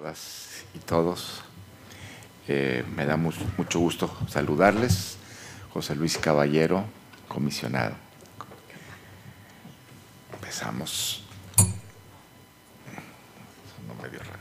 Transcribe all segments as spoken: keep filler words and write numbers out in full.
Todas y todos, eh, me da mu mucho gusto saludarles. José Luis Caballero, comisionado. Empezamos. No medio raro.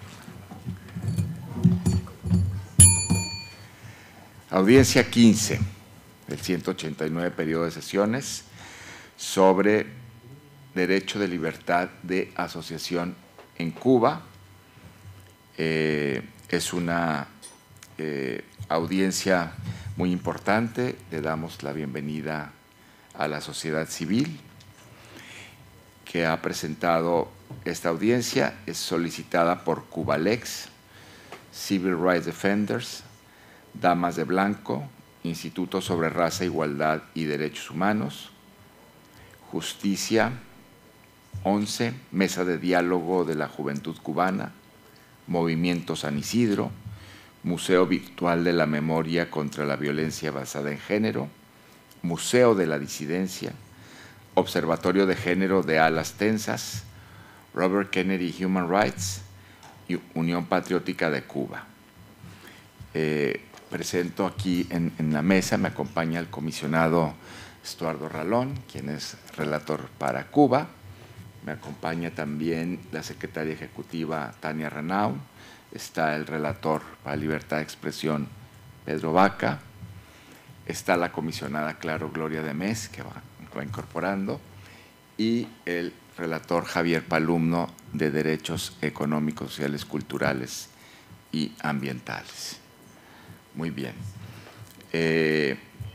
Audiencia quince del ciento ochenta y nueve periodo de sesiones sobre derecho de libertad de asociación en Cuba. Eh, es una eh, audiencia muy importante. Le damos la bienvenida a la sociedad civil que ha presentado esta audiencia. Es solicitada por Cubalex, Civil Rights Defenders, Damas de Blanco, Instituto sobre Raza, Igualdad y Derechos Humanos, Justicia once, Mesa de Diálogo de la Juventud Cubana, Movimiento San Isidro, Museo Virtual de la Memoria contra la Violencia Basada en Género, Museo de la Disidencia, Observatorio de Género de Alas Tensas, Robert Kennedy Human Rights y Unión Patriótica de Cuba. Eh, presento aquí en, en la mesa, me acompaña el comisionado Estuardo Ralón, quien es relator para Cuba. Me acompaña también la secretaria ejecutiva Tania Ranau, está el relator para Libertad de Expresión Pedro Vaca, está la comisionada Claro Gloria de Mes, que va, va incorporando, y el relator Javier Palumno de Derechos Económicos, Sociales, Culturales y Ambientales. Muy bien. Eh,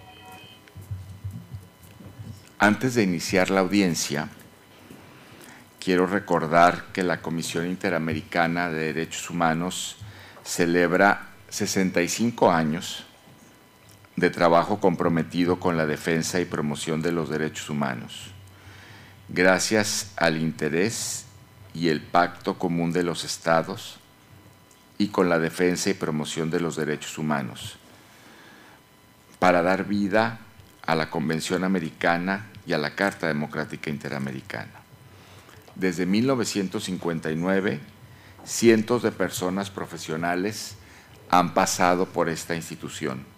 antes de iniciar la audiencia, quiero recordar que la Comisión Interamericana de Derechos Humanos celebra sesenta y cinco años de trabajo comprometido con la defensa y promoción de los derechos humanos. Gracias al interés y el pacto común de los Estados y con la defensa y promoción de los derechos humanos, para dar vida a la Convención Americana y a la Carta Democrática Interamericana. Desde mil novecientos cincuenta y nueve, cientos de personas profesionales han pasado por esta institución.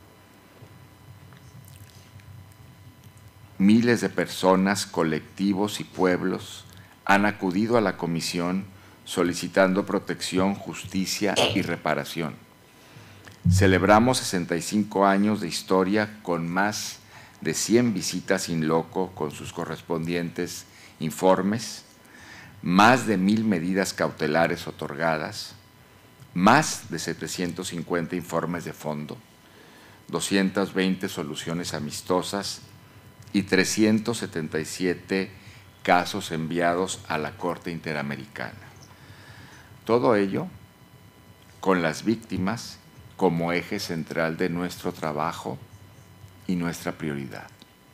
Miles de personas, colectivos y pueblos han acudido a la comisión solicitando protección, justicia y reparación. Celebramos sesenta y cinco años de historia con más de cien visitas in loco con sus correspondientes informes, más de mil medidas cautelares otorgadas, más de setecientos cincuenta informes de fondo, doscientas veinte soluciones amistosas y trescientos setenta y siete casos enviados a la Corte Interamericana. Todo ello con las víctimas como eje central de nuestro trabajo y nuestra prioridad.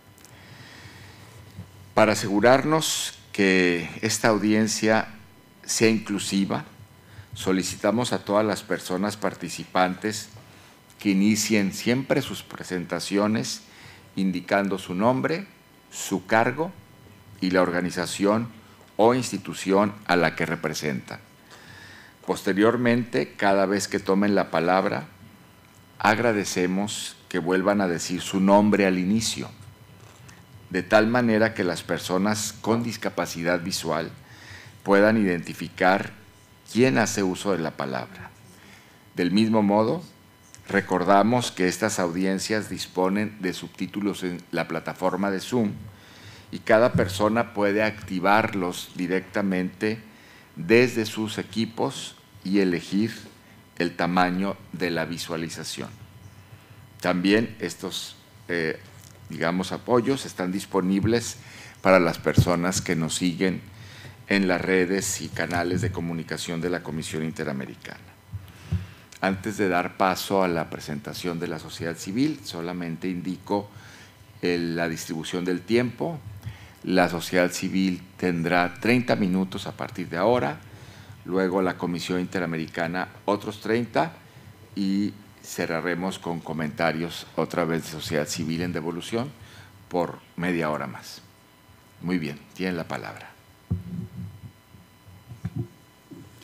Para asegurarnos que esta audiencia sea inclusiva, solicitamos a todas las personas participantes que inicien siempre sus presentaciones indicando su nombre, su cargo y la organización o institución a la que representan. Posteriormente, cada vez que tomen la palabra, agradecemos que vuelvan a decir su nombre al inicio, de tal manera que las personas con discapacidad visual puedan identificar quién hace uso de la palabra. Del mismo modo, recordamos que estas audiencias disponen de subtítulos en la plataforma de Zoom y cada persona puede activarlos directamente desde sus equipos y elegir el tamaño de la visualización. También estos eh, digamos, apoyos están disponibles para las personas que nos siguen en las redes y canales de comunicación de la Comisión Interamericana. Antes de dar paso a la presentación de la sociedad civil, solamente indico el, la distribución del tiempo. La sociedad civil tendrá treinta minutos a partir de ahora, luego la Comisión Interamericana otros treinta y cerraremos con comentarios otra vez de sociedad civil en devolución por media hora más. Muy bien, tienen la palabra.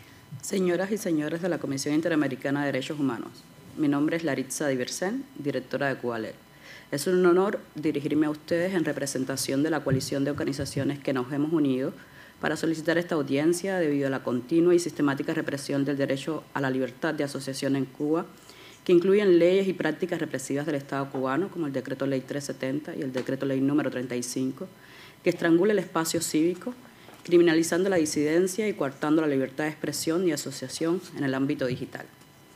Señoras y señores de la Comisión Interamericana de Derechos Humanos, mi nombre es Laritza Diversen, directora de Cubalet. Es un honor dirigirme a ustedes en representación de la coalición de organizaciones que nos hemos unido para solicitar esta audiencia debido a la continua y sistemática represión del derecho a la libertad de asociación en Cuba, que incluyen leyes y prácticas represivas del Estado cubano, como el Decreto Ley trescientos setenta y el Decreto Ley número treinta y cinco, que estrangula el espacio cívico, criminalizando la disidencia y coartando la libertad de expresión y asociación en el ámbito digital.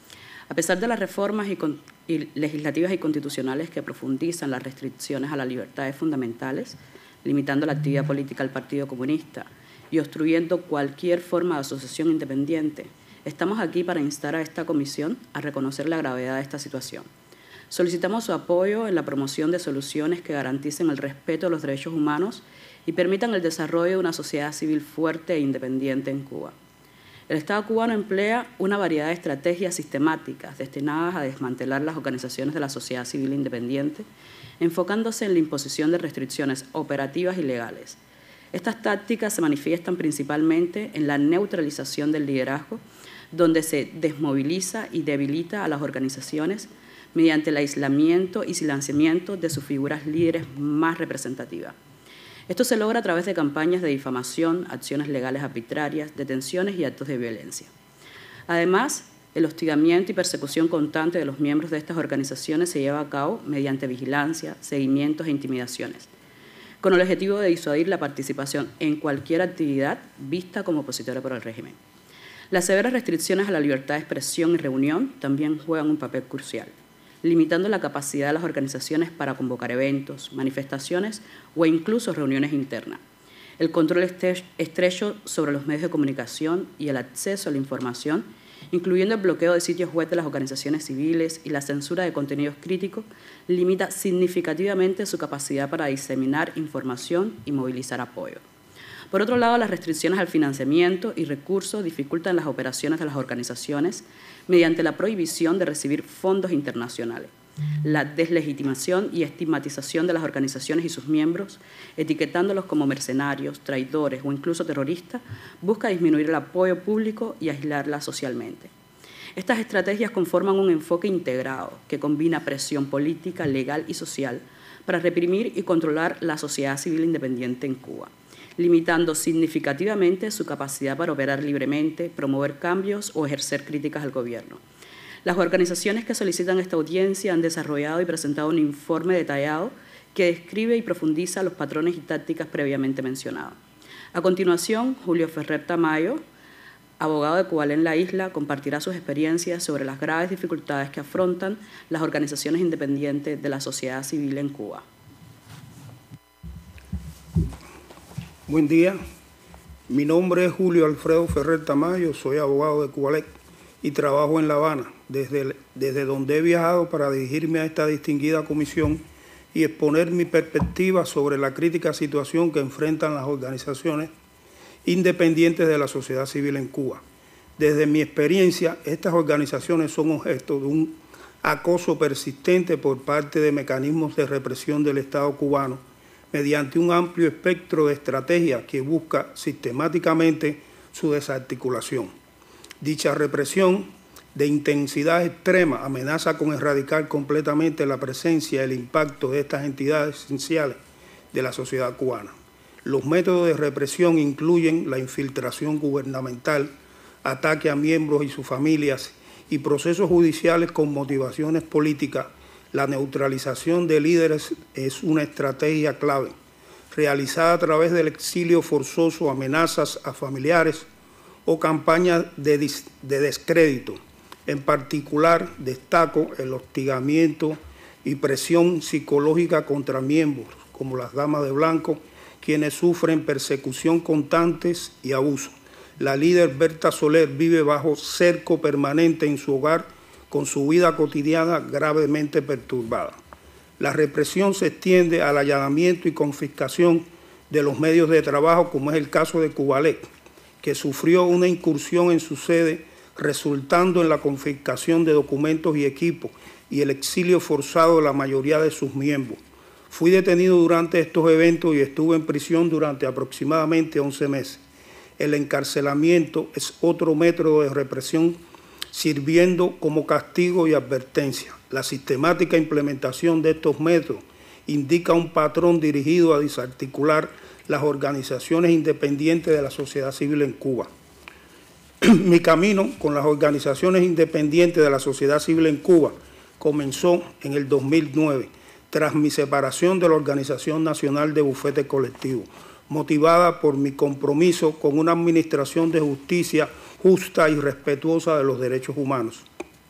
A pesar de las reformas y con, y legislativas y constitucionales que profundizan las restricciones a las libertades fundamentales, limitando la actividad política del Partido Comunista y obstruyendo cualquier forma de asociación independiente, estamos aquí para instar a esta comisión a reconocer la gravedad de esta situación. Solicitamos su apoyo en la promoción de soluciones que garanticen el respeto a los derechos humanos y permitan el desarrollo de una sociedad civil fuerte e independiente en Cuba. El Estado cubano emplea una variedad de estrategias sistemáticas destinadas a desmantelar las organizaciones de la sociedad civil independiente, enfocándose en la imposición de restricciones operativas y legales. Estas tácticas se manifiestan principalmente en la neutralización del liderazgo, donde se desmoviliza y debilita a las organizaciones mediante el aislamiento y silenciamiento de sus figuras líderes más representativas. Esto se logra a través de campañas de difamación, acciones legales arbitrarias, detenciones y actos de violencia. Además, el hostigamiento y persecución constante de los miembros de estas organizaciones se lleva a cabo mediante vigilancia, seguimientos e intimidaciones, con el objetivo de disuadir la participación en cualquier actividad vista como opositora por el régimen. Las severas restricciones a la libertad de expresión y reunión también juegan un papel crucial, limitando la capacidad de las organizaciones para convocar eventos, manifestaciones o incluso reuniones internas. El control estrecho sobre los medios de comunicación y el acceso a la información, incluyendo el bloqueo de sitios web de las organizaciones civiles y la censura de contenidos críticos, limita significativamente su capacidad para diseminar información y movilizar apoyo. Por otro lado, las restricciones al financiamiento y recursos dificultan las operaciones de las organizaciones mediante la prohibición de recibir fondos internacionales, la deslegitimación y estigmatización de las organizaciones y sus miembros, etiquetándolos como mercenarios, traidores o incluso terroristas, busca disminuir el apoyo público y aislarlas socialmente. Estas estrategias conforman un enfoque integrado que combina presión política, legal y social para reprimir y controlar la sociedad civil independiente en Cuba, limitando significativamente su capacidad para operar libremente, promover cambios o ejercer críticas al gobierno. Las organizaciones que solicitan esta audiencia han desarrollado y presentado un informe detallado que describe y profundiza los patrones y tácticas previamente mencionados. A continuación, Julio Ferrer Tamayo, abogado de Cubalet en la isla, compartirá sus experiencias sobre las graves dificultades que afrontan las organizaciones independientes de la sociedad civil en Cuba. Buen día, mi nombre es Julio Alfredo Ferrer Tamayo, soy abogado de Cubalet y trabajo en La Habana, desde, desde donde he viajado para dirigirme a esta distinguida comisión y exponer mi perspectiva sobre la crítica situación que enfrentan las organizaciones independientes de la sociedad civil en Cuba. Desde mi experiencia, estas organizaciones son objeto de un acoso persistente por parte de mecanismos de represión del Estado cubano, mediante un amplio espectro de estrategias que busca sistemáticamente su desarticulación. Dicha represión de intensidad extrema amenaza con erradicar completamente la presencia y el impacto de estas entidades esenciales de la sociedad cubana. Los métodos de represión incluyen la infiltración gubernamental, ataque a miembros y sus familias y procesos judiciales con motivaciones políticas. La neutralización de líderes es una estrategia clave, realizada a través del exilio forzoso, amenazas a familiares o campañas de, de descrédito. En particular, destaco el hostigamiento y presión psicológica contra miembros, como las damas de blanco, quienes sufren persecución constantes y abuso. La líder Berta Soler vive bajo cerco permanente en su hogar, con su vida cotidiana gravemente perturbada. La represión se extiende al allanamiento y confiscación de los medios de trabajo, como es el caso de Cubalet, que sufrió una incursión en su sede, resultando en la confiscación de documentos y equipos y el exilio forzado de la mayoría de sus miembros. Fui detenido durante estos eventos y estuve en prisión durante aproximadamente once meses. el encarcelamiento es otro método de represión sirviendo como castigo y advertencia. La sistemática implementación de estos métodos indica un patrón dirigido a desarticular las organizaciones independientes de la sociedad civil en Cuba. Mi camino con las organizaciones independientes de la sociedad civil en Cuba comenzó en el dos mil nueve, tras mi separación de la Organización Nacional de Bufete Colectivo, motivada por mi compromiso con una administración de justicia justa y respetuosa de los derechos humanos.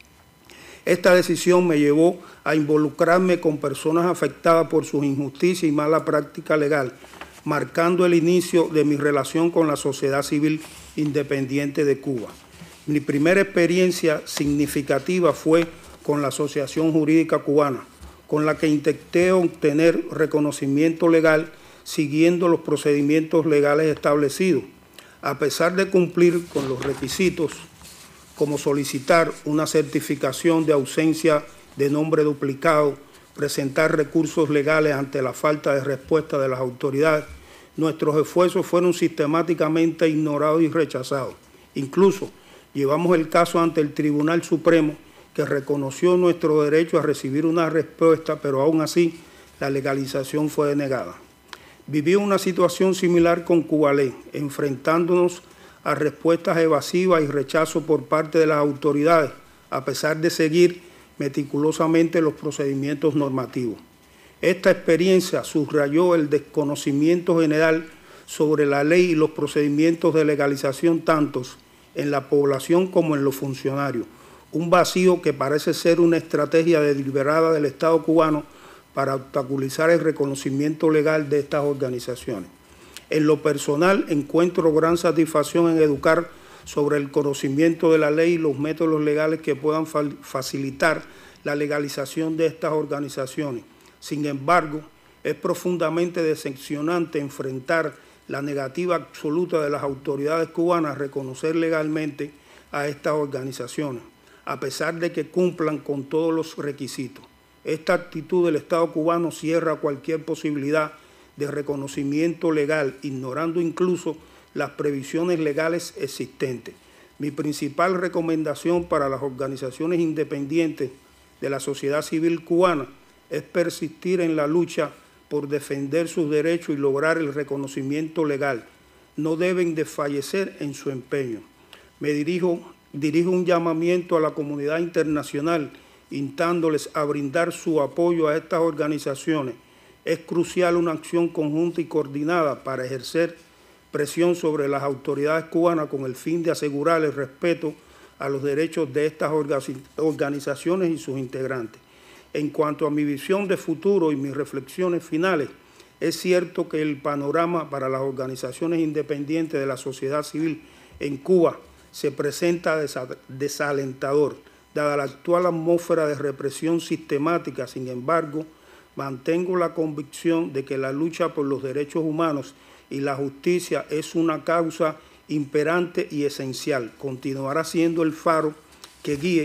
Esta decisión me llevó a involucrarme con personas afectadas por sus injusticias y mala práctica legal, marcando el inicio de mi relación con la sociedad civil independiente de Cuba. Mi primera experiencia significativa fue con la Asociación Jurídica Cubana, con la que intenté obtener reconocimiento legal siguiendo los procedimientos legales establecidos, a pesar de cumplir con los requisitos como solicitar una certificación de ausencia de nombre duplicado, presentar recursos legales ante la falta de respuesta de las autoridades. Nuestros esfuerzos fueron sistemáticamente ignorados y rechazados. Incluso llevamos el caso ante el Tribunal Supremo, que reconoció nuestro derecho a recibir una respuesta, pero aún así la legalización fue denegada. Viví una situación similar con Cubalé, enfrentándonos a respuestas evasivas y rechazo por parte de las autoridades, a pesar de seguir meticulosamente los procedimientos normativos. Esta experiencia subrayó el desconocimiento general sobre la ley y los procedimientos de legalización tantos en la población como en los funcionarios, un vacío que parece ser una estrategia deliberada del Estado cubano para obstaculizar el reconocimiento legal de estas organizaciones. En lo personal, encuentro gran satisfacción en educar sobre el conocimiento de la ley y los métodos legales que puedan facilitar la legalización de estas organizaciones. Sin embargo, es profundamente decepcionante enfrentar la negativa absoluta de las autoridades cubanas a reconocer legalmente a estas organizaciones, a pesar de que cumplan con todos los requisitos. Esta actitud del Estado cubano cierra cualquier posibilidad de reconocimiento legal, ignorando incluso las previsiones legales existentes. Mi principal recomendación para las organizaciones independientes de la sociedad civil cubana es persistir en la lucha por defender sus derechos y lograr el reconocimiento legal. No deben desfallecer en su empeño. Me dirijo, dirijo un llamamiento a la comunidad internacional, instándoles a brindar su apoyo a estas organizaciones. Es crucial una acción conjunta y coordinada para ejercer presión sobre las autoridades cubanas con el fin de asegurar el respeto a los derechos de estas organizaciones y sus integrantes. En cuanto a mi visión de futuro y mis reflexiones finales, es cierto que el panorama para las organizaciones independientes de la sociedad civil en Cuba se presenta desalentador, dada la actual atmósfera de represión sistemática. Sin embargo, mantengo la convicción de que la lucha por los derechos humanos y la justicia es una causa imperante y esencial. Continuará siendo el faro que guíe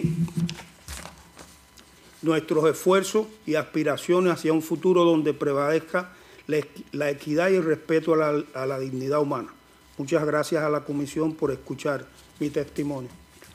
nuestros esfuerzos y aspiraciones hacia un futuro donde prevalezca la equidad y el respeto a la, a la dignidad humana. Muchas gracias a la Comisión por escuchar mi testimonio.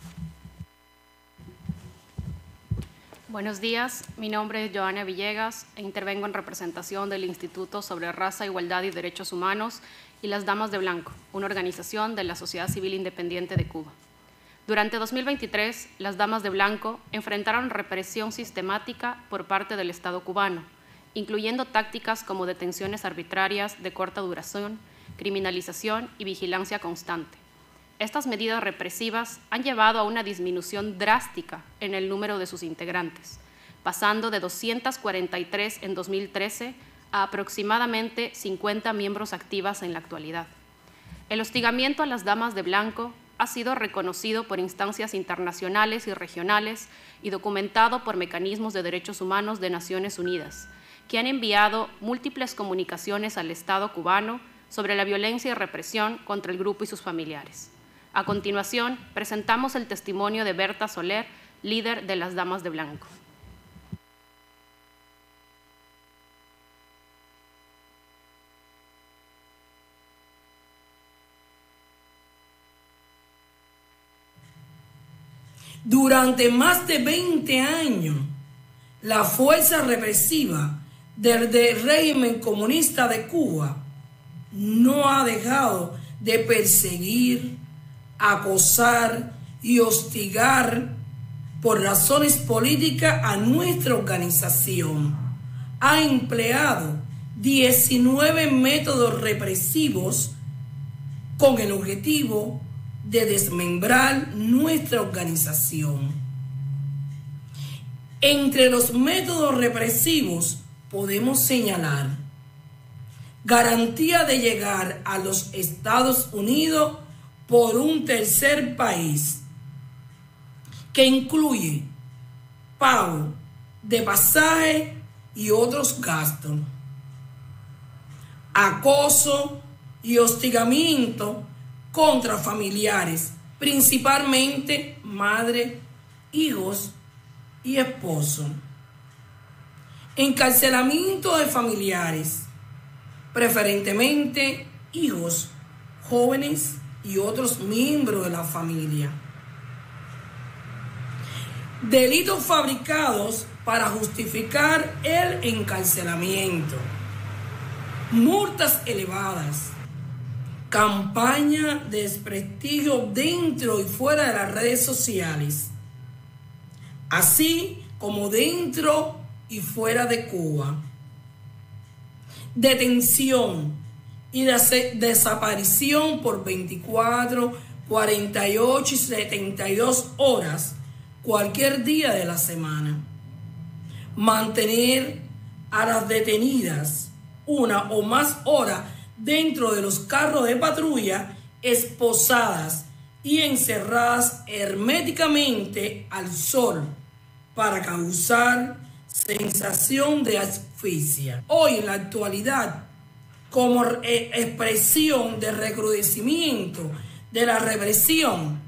Buenos días, mi nombre es Joana Villegas e intervengo en representación del Instituto sobre Raza, Igualdad y Derechos Humanos y las Damas de Blanco, una organización de la sociedad civil independiente de Cuba. Durante dos mil veintitrés, las Damas de Blanco enfrentaron represión sistemática por parte del Estado cubano, incluyendo tácticas como detenciones arbitrarias de corta duración, criminalización y vigilancia constante. Estas medidas represivas han llevado a una disminución drástica en el número de sus integrantes, pasando de doscientas cuarenta y tres en dos mil trece a aproximadamente cincuenta miembros activas en la actualidad. El hostigamiento a las Damas de Blanco ha sido reconocido por instancias internacionales y regionales y documentado por mecanismos de derechos humanos de Naciones Unidas, que han enviado múltiples comunicaciones al Estado cubano sobre la violencia y represión contra el grupo y sus familiares. A continuación, presentamos el testimonio de Berta Soler, líder de las Damas de Blanco. Durante más de veinte años, la fuerza represiva del, del régimen comunista de Cuba no ha dejado de perseguir, acosar y hostigar por razones políticas a nuestra organización. Ha empleado diecinueve métodos represivos con el objetivo de desmembrar nuestra organización. Entre los métodos represivos podemos señalar garantía de llegar a los Estados Unidos por un tercer país, que incluye pago de pasaje y otros gastos, acoso y hostigamiento contra familiares, principalmente madre, hijos y esposo, encarcelamiento de familiares, preferentemente hijos, jóvenes y otros miembros de la familia. Delitos fabricados para justificar el encarcelamiento, multas elevadas, campaña de desprestigio dentro y fuera de las redes sociales, así como dentro y fuera de Cuba, detención y des- desaparición por veinticuatro, cuarenta y ocho y setenta y dos horas, cualquier día de la semana, mantener a las detenidas una o más horas dentro de los carros de patrulla, esposadas y encerradas herméticamente al sol para causar sensación de asfixia. Hoy, en la actualidad, como eh, expresión de recrudecimiento de la represión,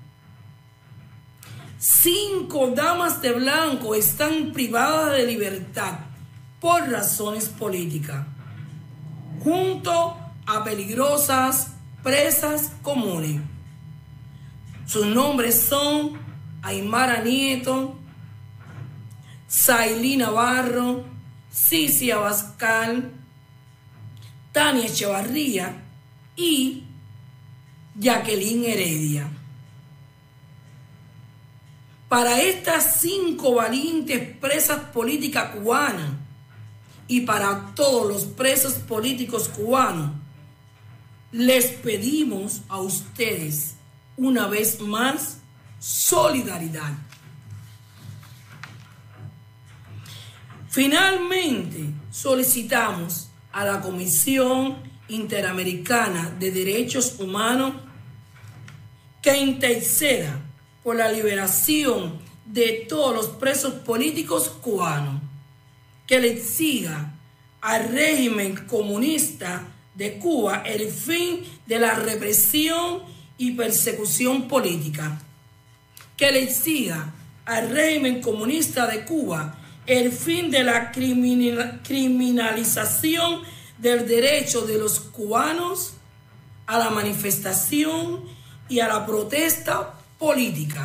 cinco damas de blanco están privadas de libertad por razones políticas, junto a peligrosas presas comunes. Sus nombres son Aymara Nieto, Sailí Navarro, Cici Abascal, Tania Echevarría y Jacqueline Heredia. Para estas cinco valientes presas políticas cubanas y para todos los presos políticos cubanos, les pedimos a ustedes una vez más solidaridad. Finalmente, solicitamos a la Comisión Interamericana de Derechos Humanos que interceda por la liberación de todos los presos políticos cubanos, que le exija al régimen comunista de Cuba el fin de la represión y persecución política, que le exija al régimen comunista de Cuba el fin de la criminalización del derecho de los cubanos a la manifestación y a la protesta política.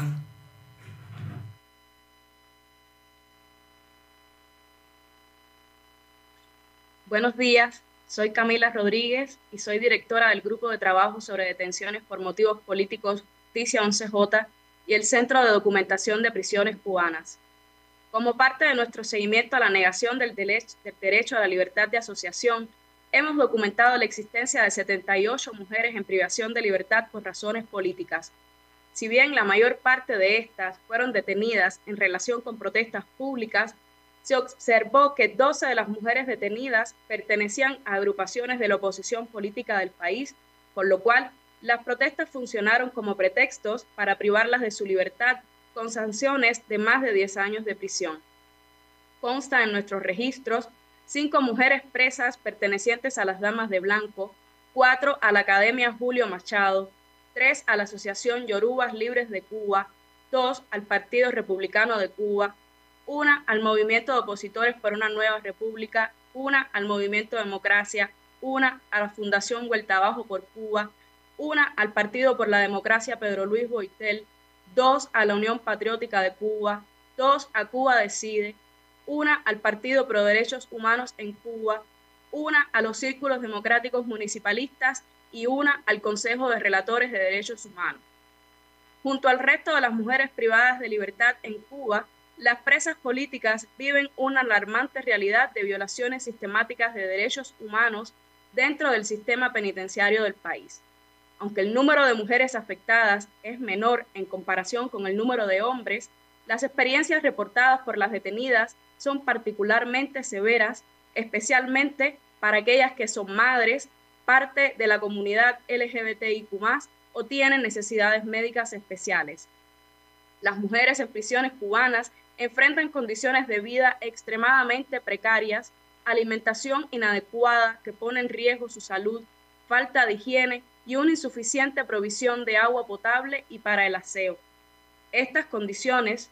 Buenos días, soy Camila Rodríguez y soy directora del Grupo de Trabajo sobre Detenciones por Motivos Políticos Justicia once J y el Centro de Documentación de Prisiones Cubanas. Como parte de nuestro seguimiento a la negación del, del derecho a la libertad de asociación, hemos documentado la existencia de setenta y ocho mujeres en privación de libertad por razones políticas. Si bien la mayor parte de estas fueron detenidas en relación con protestas públicas, se observó que doce de las mujeres detenidas pertenecían a agrupaciones de la oposición política del país, por lo cual las protestas funcionaron como pretextos para privarlas de su libertad con sanciones de más de diez años de prisión. Consta en nuestros registros cinco mujeres presas pertenecientes a las Damas de Blanco, cuatro a la Academia Julio Machado, tres a la Asociación Yorubas Libres de Cuba, dos al Partido Republicano de Cuba, una al Movimiento de Opositores por una Nueva República, una al Movimiento Democracia, una a la Fundación Vuelta Abajo por Cuba, una al Partido por la Democracia Pedro Luis Boitel, dos a la Unión Patriótica de Cuba, dos a Cuba Decide, una al Partido Pro Derechos Humanos en Cuba, una a los Círculos Democráticos Municipalistas y una al Consejo de Relatores de Derechos Humanos. Junto al resto de las mujeres privadas de libertad en Cuba, las presas políticas viven una alarmante realidad de violaciones sistemáticas de derechos humanos dentro del sistema penitenciario del país. Aunque el número de mujeres afectadas es menor en comparación con el número de hombres, las experiencias reportadas por las detenidas son particularmente severas, especialmente para aquellas que son madres, parte de la comunidad L G B T I Q más, o tienen necesidades médicas especiales. Las mujeres en prisiones cubanas enfrentan condiciones de vida extremadamente precarias, alimentación inadecuada que pone en riesgo su salud, falta de higiene y una insuficiente provisión de agua potable y para el aseo. Estas condiciones,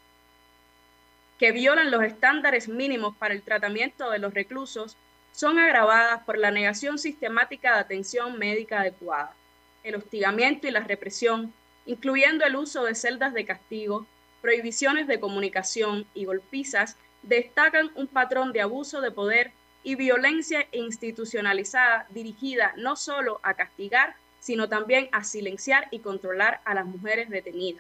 que violan los estándares mínimos para el tratamiento de los reclusos, son agravadas por la negación sistemática de atención médica adecuada, el hostigamiento y la represión, incluyendo el uso de celdas de castigo, prohibiciones de comunicación y golpizas, destacan un patrón de abuso de poder y violencia institucionalizada dirigida no solo a castigar, sino también a silenciar y controlar a las mujeres detenidas.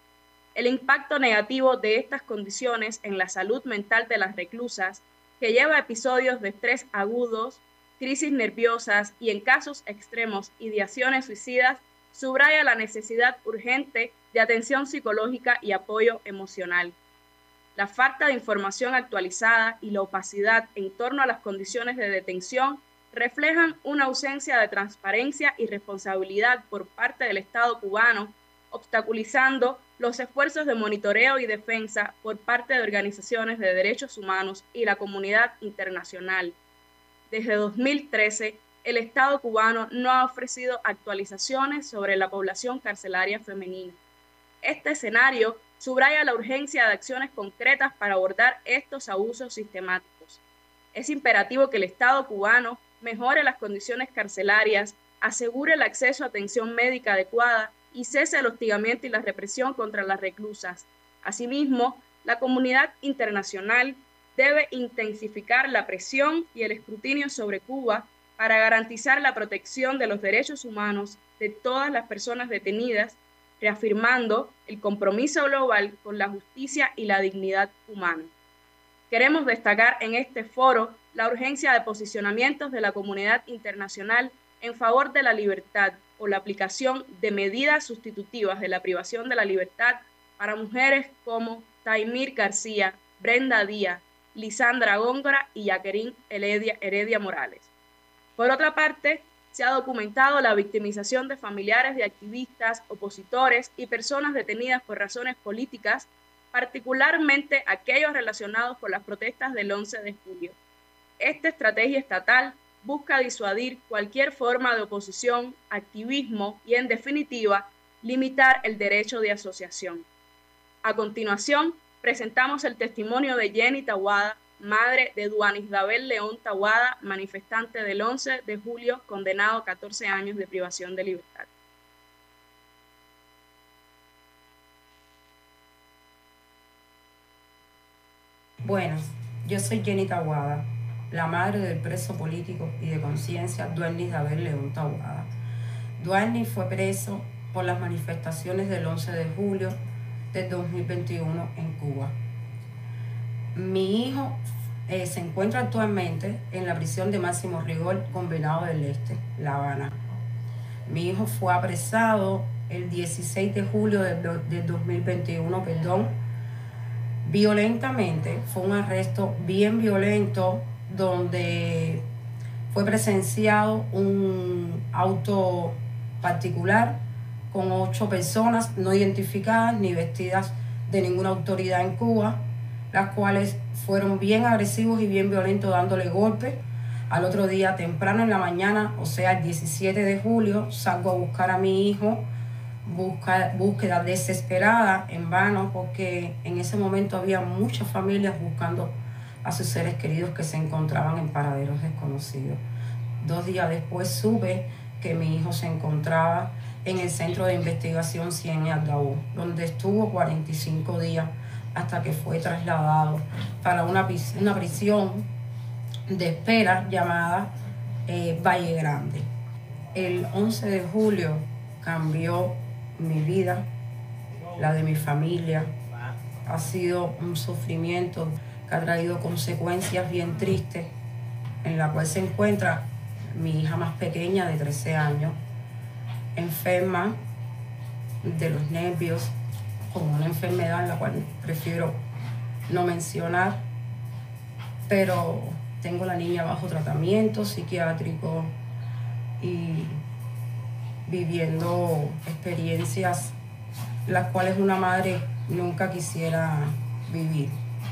El impacto negativo de estas condiciones en la salud mental de las reclusas, que lleva a episodios de estrés agudos, crisis nerviosas y en casos extremos ideaciones suicidas, subraya la necesidad urgente de atención psicológica y apoyo emocional. La falta de información actualizada y la opacidad en torno a las condiciones de detención reflejan una ausencia de transparencia y responsabilidad por parte del Estado cubano, obstaculizando los esfuerzos de monitoreo y defensa por parte de organizaciones de derechos humanos y la comunidad internacional. Desde dos mil trece, el Estado cubano no ha ofrecido actualizaciones sobre la población carcelaria femenina. Este escenario subraya la urgencia de acciones concretas para abordar estos abusos sistemáticos. Es imperativo que el Estado cubano mejore las condiciones carcelarias, asegure el acceso a atención médica adecuada y cese el hostigamiento y la represión contra las reclusas. Asimismo, la comunidad internacional debe intensificar la presión y el escrutinio sobre Cuba para garantizar la protección de los derechos humanos de todas las personas detenidas, reafirmando el compromiso global con la justicia y la dignidad humana. Queremos destacar en este foro la urgencia de posicionamientos de la comunidad internacional en favor de la libertad o la aplicación de medidas sustitutivas de la privación de la libertad para mujeres como Taimir García, Brenda Díaz, Lisandra Góngora y Jacqueline Heredia, Heredia Morales. Por otra parte, se ha documentado la victimización de familiares de activistas, opositores y personas detenidas por razones políticas, particularmente aquellos relacionados con las protestas del once de julio. Esta estrategia estatal busca disuadir cualquier forma de oposición, activismo y, en definitiva, limitar el derecho de asociación. A continuación, presentamos el testimonio de Jenny Taboada, madre de Duan Isabel León Taboada, manifestante del once de julio, condenado a catorce años de privación de libertad. Buenas, yo soy Jenny Taboada, la madre del preso político y de conciencia Duan Isabel León Taboada. Duan fue preso por las manifestaciones del once de julio del dos mil veintiuno en Cuba. Mi hijo eh, se encuentra actualmente en la prisión de máximo rigor con Venado del Este, La Habana. Mi hijo fue apresado el dieciséis de julio del, del dos mil veintiuno, perdón, violentamente. Fue un arresto bien violento donde fue presenciado un auto particular con ocho personas no identificadas ni vestidas de ninguna autoridad en Cuba, las cuales fueron bien agresivos y bien violentos dándole golpes. Al otro día, temprano en la mañana, o sea, el diecisiete de julio, salgo a buscar a mi hijo, busca, búsqueda desesperada, en vano, porque en ese momento había muchas familias buscando a sus seres queridos que se encontraban en paraderos desconocidos. Dos días después supe que mi hijo se encontraba en el Centro de Investigación cien en Aldabú, donde estuvo cuarenta y cinco días hasta que fue trasladado para una, una prisión de espera llamada eh, Valle Grande. El once de julio cambió mi vida, la de mi familia. Ha sido un sufrimiento que ha traído consecuencias bien tristes, en la cual se encuentra mi hija más pequeña de trece años, enferma de los nervios, con una enfermedad en la cual prefiero no mencionar, pero tengo la niña bajo tratamiento psiquiátrico y viviendo experiencias las cuales una madre nunca quisiera vivir.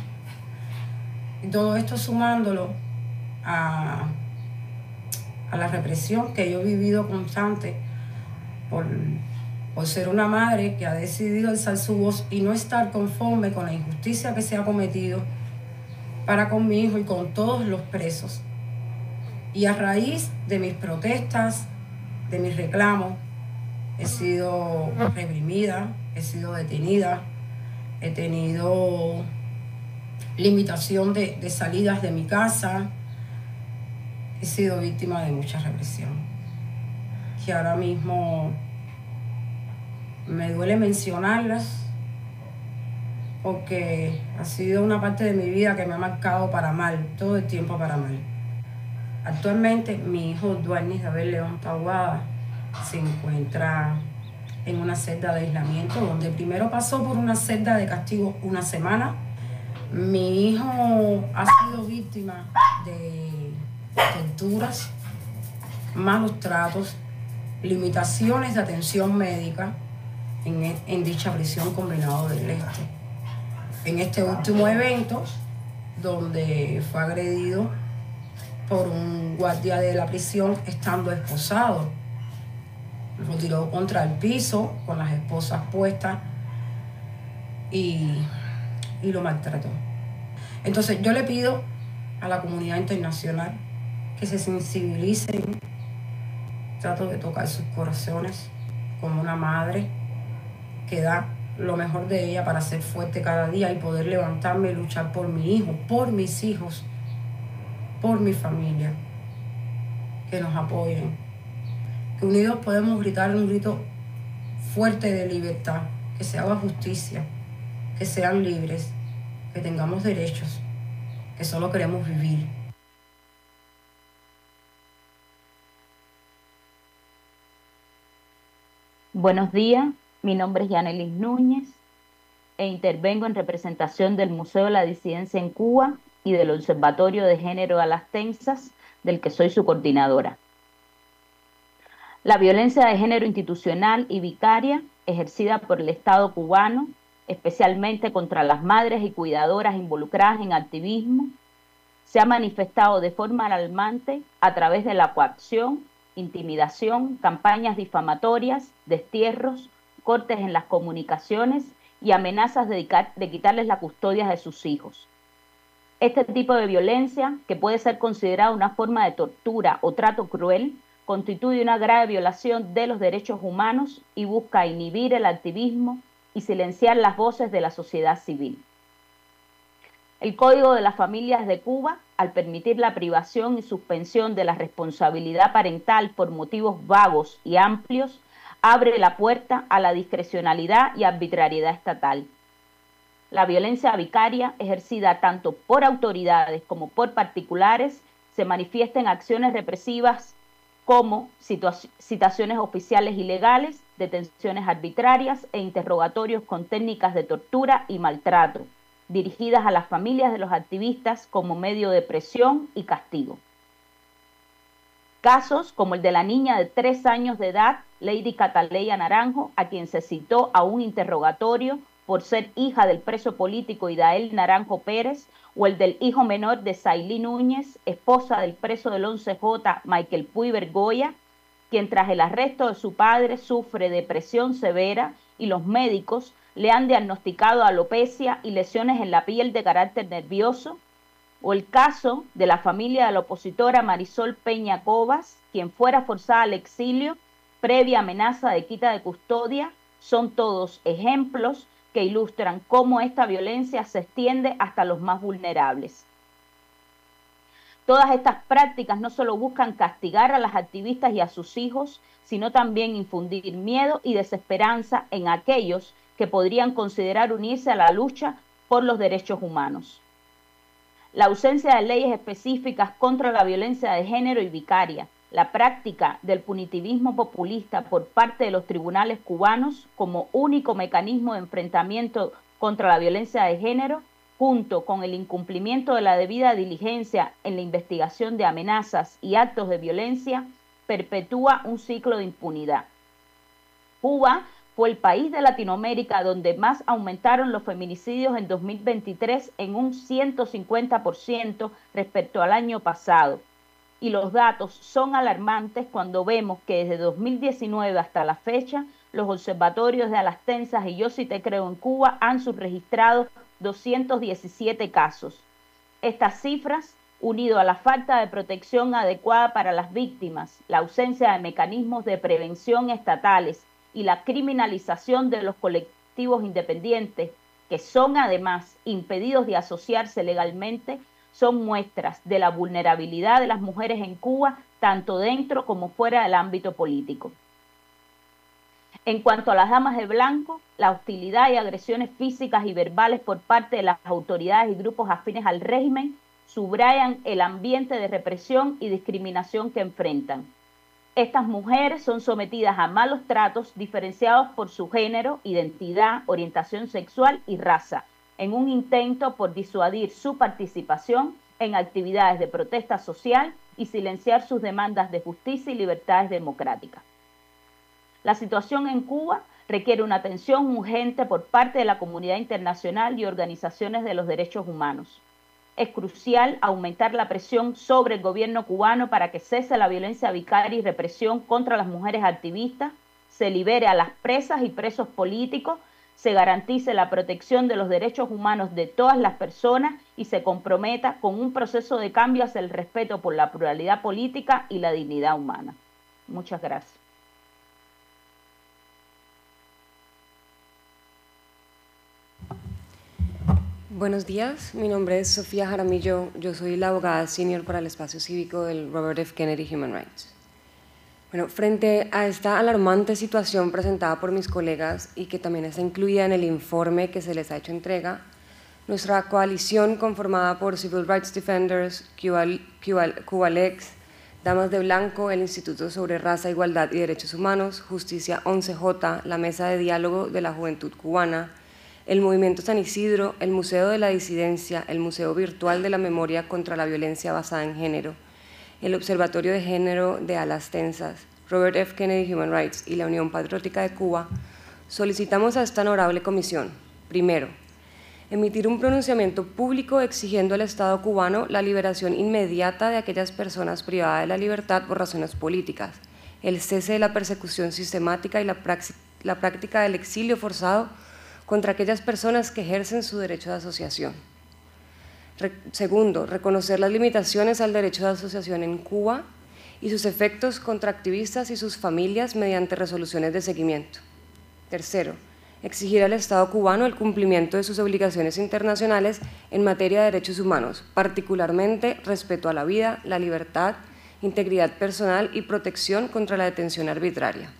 Y todo esto sumándolo a, a la represión que yo he vivido constante por, por ser una madre que ha decidido alzar su voz y no estar conforme con la injusticia que se ha cometido para con mi hijo y con todos los presos. Y a raíz de mis protestas, de mis reclamos, he sido reprimida, he sido detenida, he tenido limitación de, de salidas de mi casa, he sido víctima de mucha represión, que ahora mismo me duele mencionarlas porque ha sido una parte de mi vida que me ha marcado para mal, todo el tiempo para mal. Actualmente mi hijo Duarnis David León Taboada se encuentra en una celda de aislamiento, donde primero pasó por una celda de castigo una semana. Mi hijo ha sido víctima de torturas, malos tratos, limitaciones de atención médica en, en dicha prisión Combinado del Este. En este último evento, donde fue agredido por un guardia de la prisión estando esposado, lo tiró contra el piso con las esposas puestas y, y lo maltrató. Entonces yo le pido a la comunidad internacional que se sensibilicen. Trato de tocar sus corazones como una madre que da lo mejor de ella para ser fuerte cada día y poder levantarme y luchar por mi hijo, por mis hijos, por mi familia. Que nos apoyen. Que unidos podemos gritar un grito fuerte de libertad, que se haga justicia, que sean libres, que tengamos derechos, que solo queremos vivir. Buenos días, mi nombre es Yanelis Núñez e intervengo en representación del Museo de la Disidencia en Cuba y del Observatorio de Género a las Tensas, del que soy su coordinadora. La violencia de género institucional y vicaria ejercida por el Estado cubano, especialmente contra las madres y cuidadoras involucradas en activismo, se ha manifestado de forma alarmante a través de la coacción, intimidación, campañas difamatorias, destierros, cortes en las comunicaciones y amenazas de, de quitarles la custodia de sus hijos. Este tipo de violencia, que puede ser considerada una forma de tortura o trato cruel, constituye una grave violación de los derechos humanos y busca inhibir el activismo y silenciar las voces de la sociedad civil. El Código de las Familias de Cuba, al permitir la privación y suspensión de la responsabilidad parental por motivos vagos y amplios, abre la puerta a la discrecionalidad y arbitrariedad estatal. La violencia vicaria, ejercida tanto por autoridades como por particulares, se manifiesta en acciones represivas como citaciones oficiales ilegales, detenciones arbitrarias e interrogatorios con técnicas de tortura y maltrato, dirigidas a las familias de los activistas como medio de presión y castigo. Casos como el de la niña de tres años de edad, Lady Cataleya Naranjo, a quien se citó a un interrogatorio por ser hija del preso político Idael Naranjo Pérez, o el del hijo menor de Sailí Núñez, esposa del preso del once J, Michael Puy Bergoya, quien tras el arresto de su padre sufre depresión severa y los médicos le han diagnosticado alopecia y lesiones en la piel de carácter nervioso, o el caso de la familia de la opositora Marisol Peña Cobas, quien fuera forzada al exilio previa amenaza de quita de custodia, son todos ejemplos que ilustran cómo esta violencia se extiende hasta los más vulnerables. Todas estas prácticas no solo buscan castigar a las activistas y a sus hijos, sino también infundir miedo y desesperanza en aquellos que podrían considerar unirse a la lucha por los derechos humanos. La ausencia de leyes específicas contra la violencia de género y vicaria, la práctica del punitivismo populista por parte de los tribunales cubanos como único mecanismo de enfrentamiento contra la violencia de género, junto con el incumplimiento de la debida diligencia en la investigación de amenazas y actos de violencia, perpetúa un ciclo de impunidad. Cuba fue el país de Latinoamérica donde más aumentaron los feminicidios en dos mil veintitrés en un ciento cincuenta por ciento respecto al año pasado. Y los datos son alarmantes cuando vemos que desde dos mil diecinueve hasta la fecha, los observatorios de A las Tensas y Yo Sí Te Creo en Cuba han subregistrado doscientos diecisiete casos. Estas cifras, unido a la falta de protección adecuada para las víctimas, la ausencia de mecanismos de prevención estatales y la criminalización de los colectivos independientes, que son además impedidos de asociarse legalmente, son muestras de la vulnerabilidad de las mujeres en Cuba, tanto dentro como fuera del ámbito político. En cuanto a las damas de blanco, la hostilidad y agresiones físicas y verbales por parte de las autoridades y grupos afines al régimen subrayan el ambiente de represión y discriminación que enfrentan. Estas mujeres son sometidas a malos tratos diferenciados por su género, identidad, orientación sexual y raza, en un intento por disuadir su participación en actividades de protesta social y silenciar sus demandas de justicia y libertades democráticas. La situación en Cuba requiere una atención urgente por parte de la comunidad internacional y organizaciones de los derechos humanos. Es crucial aumentar la presión sobre el gobierno cubano para que cese la violencia vicaria y represión contra las mujeres activistas, se libere a las presas y presos políticos, se garantice la protección de los derechos humanos de todas las personas y se comprometa con un proceso de cambio hacia el respeto por la pluralidad política y la dignidad humana. Muchas gracias. Buenos días, mi nombre es Sofía Jaramillo, yo soy la abogada senior para el espacio cívico del Robert F. Kennedy Human Rights. Bueno, frente a esta alarmante situación presentada por mis colegas y que también está incluida en el informe que se les ha hecho entrega, nuestra coalición conformada por Civil Rights Defenders, Cubalex, Damas de Blanco, el Instituto sobre Raza, Igualdad y Derechos Humanos, Justicia once J, la Mesa de Diálogo de la Juventud Cubana, el Movimiento San Isidro, el Museo de la Disidencia, el Museo Virtual de la Memoria contra la Violencia Basada en Género, el Observatorio de Género de A las Tensas, Robert F. Kennedy Human Rights y la Unión Patriótica de Cuba, solicitamos a esta honorable comisión, primero, emitir un pronunciamiento público exigiendo al Estado cubano la liberación inmediata de aquellas personas privadas de la libertad por razones políticas, el cese de la persecución sistemática y la, la práctica del exilio forzado contra aquellas personas que ejercen su derecho de asociación. Re- segundo, reconocer las limitaciones al derecho de asociación en Cuba y sus efectos contra activistas y sus familias mediante resoluciones de seguimiento. Tercero, exigir al Estado cubano el cumplimiento de sus obligaciones internacionales en materia de derechos humanos, particularmente respeto a la vida, la libertad, integridad personal y protección contra la detención arbitraria.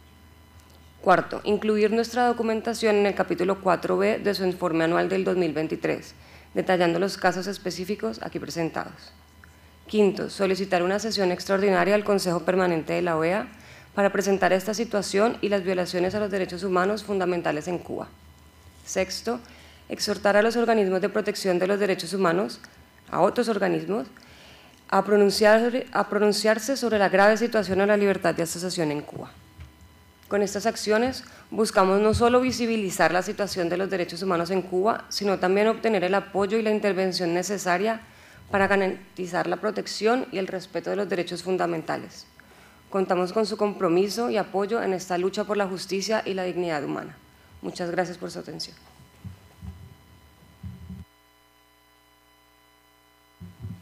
Cuarto, incluir nuestra documentación en el capítulo cuatro B de su informe anual del dos mil veintitrés, detallando los casos específicos aquí presentados. Quinto, solicitar una sesión extraordinaria al Consejo Permanente de la O E A para presentar esta situación y las violaciones a los derechos humanos fundamentales en Cuba. Sexto, exhortar a los organismos de protección de los derechos humanos, a otros organismos, a, pronunciar, a pronunciarse sobre la grave situación de la libertad de asociación en Cuba. Con estas acciones buscamos no solo visibilizar la situación de los derechos humanos en Cuba, sino también obtener el apoyo y la intervención necesaria para garantizar la protección y el respeto de los derechos fundamentales. Contamos con su compromiso y apoyo en esta lucha por la justicia y la dignidad humana. Muchas gracias por su atención.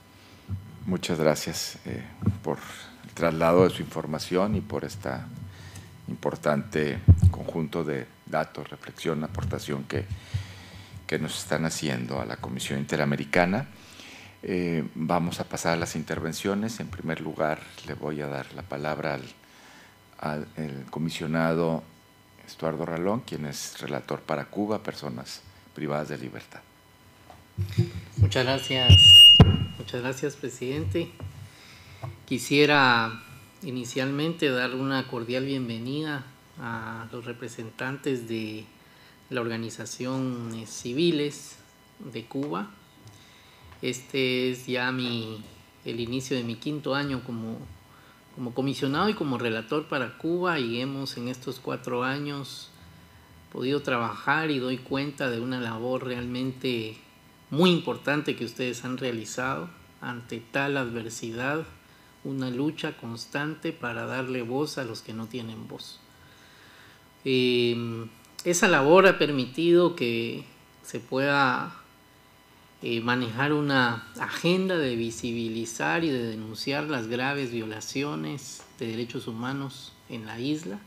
Muchas gracias eh, por el traslado de su información y por esta importante conjunto de datos, reflexión, aportación que, que nos están haciendo a la Comisión Interamericana. Eh, vamos a pasar a las intervenciones. En primer lugar, le voy a dar la palabra al, al el comisionado Estuardo Ralón, quien es relator para Cuba, personas privadas de libertad. Muchas gracias, muchas gracias, presidente. Quisiera inicialmente dar una cordial bienvenida a los representantes de las organizaciones civiles de Cuba. Este es ya mi, el inicio de mi quinto año como, como comisionado y como relator para Cuba, y hemos en estos cuatro años podido trabajar y doy cuenta de una labor realmente muy importante que ustedes han realizado ante tal adversidad, una lucha constante para darle voz a los que no tienen voz. Eh, esa labor ha permitido que se pueda Eh, manejar una agenda de visibilizar y de denunciar las graves violaciones de derechos humanos en la isla.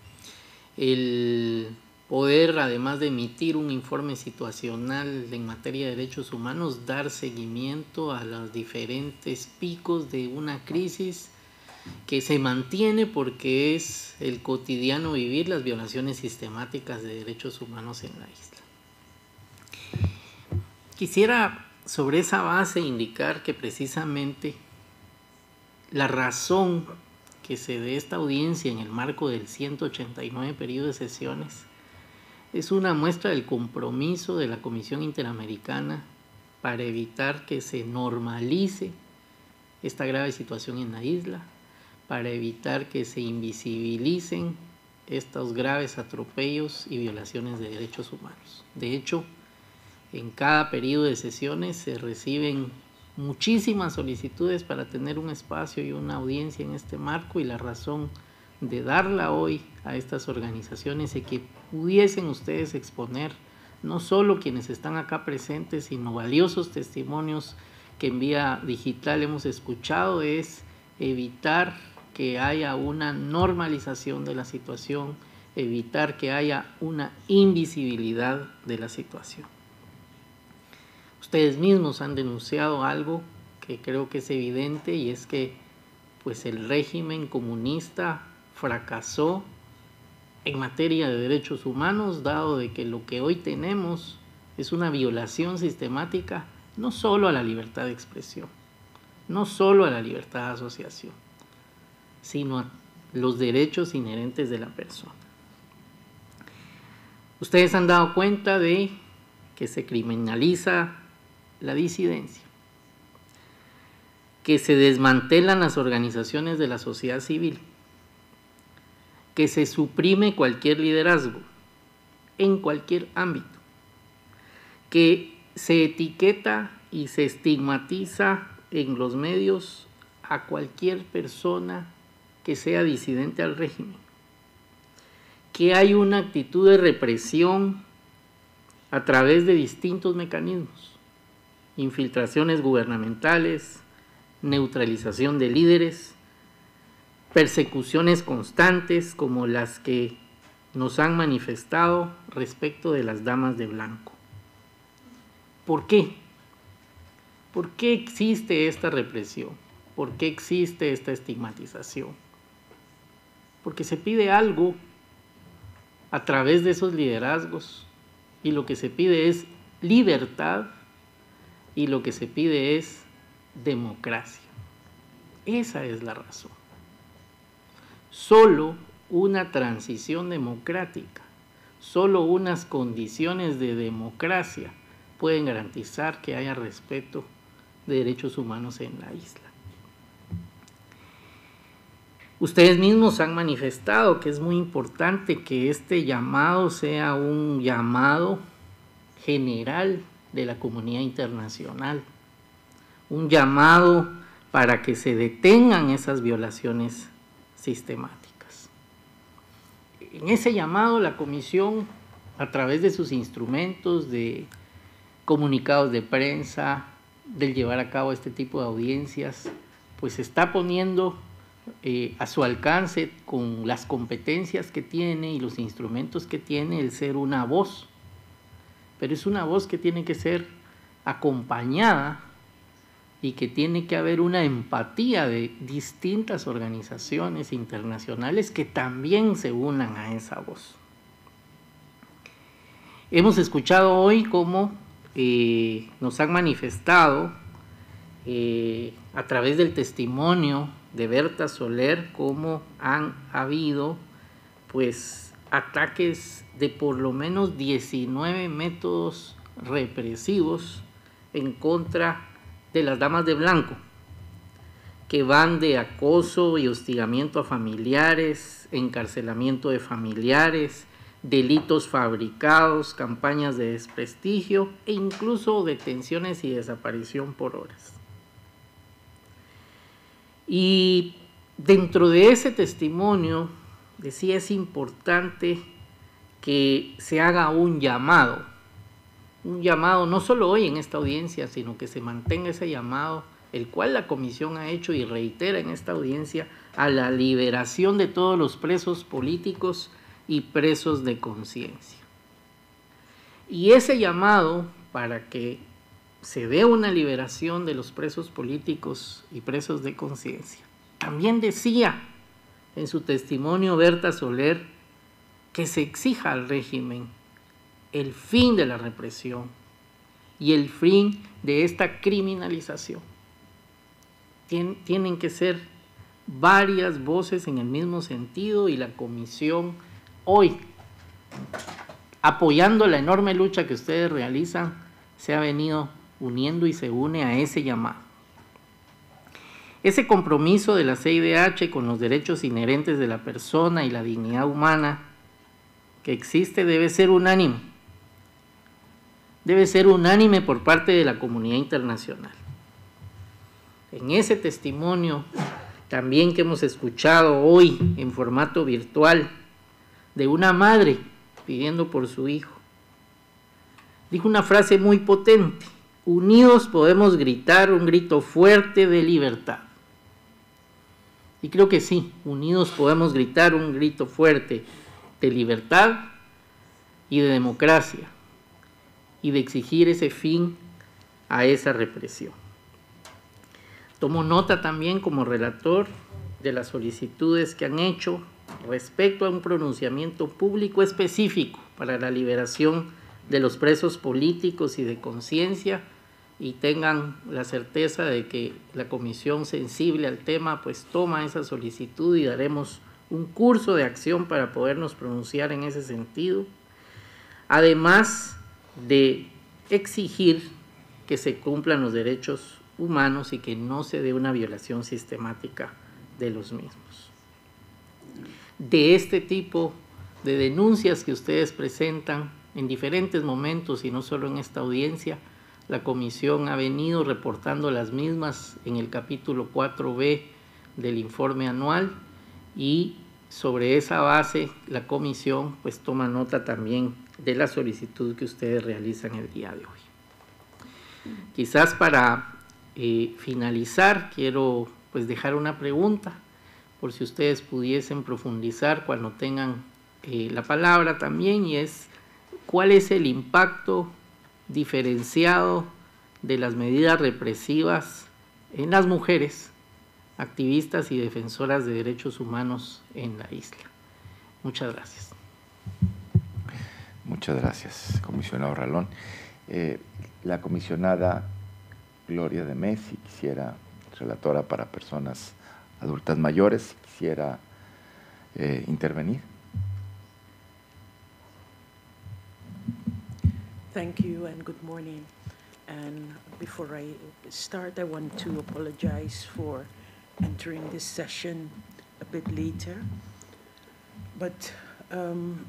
El poder, además de emitir un informe situacional en materia de derechos humanos, dar seguimiento a los diferentes picos de una crisis que se mantiene porque es el cotidiano vivir las violaciones sistemáticas de derechos humanos en la isla. Quisiera sobre esa base indicar que precisamente la razón que se dé esta audiencia en el marco del ciento ochenta y nueve periodo de sesiones es una muestra del compromiso de la Comisión Interamericana para evitar que se normalice esta grave situación en la isla, para evitar que se invisibilicen estos graves atropellos y violaciones de derechos humanos. De hecho, en cada periodo de sesiones se reciben muchísimas solicitudes para tener un espacio y una audiencia en este marco, y la razón de darla hoy a estas organizaciones es que pudiesen ustedes exponer no solo quienes están acá presentes, sino valiosos testimonios que en vía digital hemos escuchado, es evitar que haya una normalización de la situación, evitar que haya una invisibilidad de la situación. Ustedes mismos han denunciado algo que creo que es evidente, y es que pues el régimen comunista fracasó en materia de derechos humanos, dado de que lo que hoy tenemos es una violación sistemática no solo a la libertad de expresión, no solo a la libertad de asociación, sino a los derechos inherentes de la persona. Ustedes han dado cuenta de que se criminaliza la disidencia, que se desmantelan las organizaciones de la sociedad civil, que se suprime cualquier liderazgo en cualquier ámbito, que se etiqueta y se estigmatiza en los medios a cualquier persona que sea disidente al régimen, que hay una actitud de represión a través de distintos mecanismos: infiltraciones gubernamentales, neutralización de líderes, persecuciones constantes como las que nos han manifestado respecto de las damas de blanco. ¿Por qué? ¿Por qué existe esta represión? ¿Por qué existe esta estigmatización? Porque se pide algo a través de esos liderazgos, y lo que se pide es libertad, y lo que se pide es democracia. Esa es la razón. Solo una transición democrática, solo unas condiciones de democracia pueden garantizar que haya respeto de derechos humanos en la isla. Ustedes mismos han manifestado que es muy importante que este llamado sea un llamado general de la comunidad internacional, un llamado para que se detengan esas violaciones sistemáticas. En ese llamado, la Comisión, a través de sus instrumentos de comunicados de prensa, del llevar a cabo este tipo de audiencias, pues está poniendo eh, a su alcance, con las competencias que tiene y los instrumentos que tiene, el ser una voz. Pero es una voz que tiene que ser acompañada y que tiene que haber una empatía de distintas organizaciones internacionales que también se unan a esa voz. Hemos escuchado hoy cómo eh, nos han manifestado eh, a través del testimonio de Berta Soler cómo han habido pues ataques de por lo menos diecinueve métodos represivos en contra de las damas de blanco, que van de acoso y hostigamiento a familiares, encarcelamiento de familiares, delitos fabricados, campañas de desprestigio e incluso detenciones y desaparición por horas. Y dentro de ese testimonio decía es importante que se haga un llamado, un llamado no solo hoy en esta audiencia, sino que se mantenga ese llamado, el cual la comisión ha hecho y reitera en esta audiencia, a la liberación de todos los presos políticos y presos de conciencia. Y ese llamado para que se dé una liberación de los presos políticos y presos de conciencia, también decía en su testimonio Berta Soler que se exija al régimen el fin de la represión y el fin de esta criminalización. Tien, tienen que ser varias voces en el mismo sentido y la comisión hoy, apoyando la enorme lucha que ustedes realizan, se ha venido uniendo y se une a ese llamado. Ese compromiso de la C I D H con los derechos inherentes de la persona y la dignidad humana que existe debe ser unánime. Debe ser unánime por parte de la comunidad internacional. En ese testimonio también que hemos escuchado hoy en formato virtual de una madre pidiendo por su hijo, dijo una frase muy potente: unidos podemos gritar un grito fuerte de libertad. Y creo que sí, unidos podemos gritar un grito fuerte de libertad y de democracia, y de exigir ese fin a esa represión. Tomo nota también como relator de las solicitudes que han hecho respecto a un pronunciamiento público específico para la liberación de los presos políticos y de conciencia, y tengan la certeza de que la comisión sensible al tema pues toma esa solicitud y daremos un curso de acción para podernos pronunciar en ese sentido. Además de exigir que se cumplan los derechos humanos y que no se dé una violación sistemática de los mismos. De este tipo de denuncias que ustedes presentan en diferentes momentos y no solo en esta audiencia, la comisión ha venido reportando las mismas en el capítulo cuatro B del informe anual, y sobre esa base la comisión pues toma nota también de la solicitud que ustedes realizan el día de hoy. Quizás para eh, finalizar quiero pues dejar una pregunta por si ustedes pudiesen profundizar cuando tengan eh, la palabra también, y es: ¿cuál es el impacto diferenciado de las medidas represivas en las mujeres activistas y defensoras de derechos humanos en la isla? Muchas gracias. Muchas gracias, comisionado Ralón. Eh, la comisionada Gloria de Messi, quisiera, relatora para personas adultas mayores, quisiera eh, intervenir. Thank you and good morning. And before I start, I want to apologize for entering this session a bit later. But um,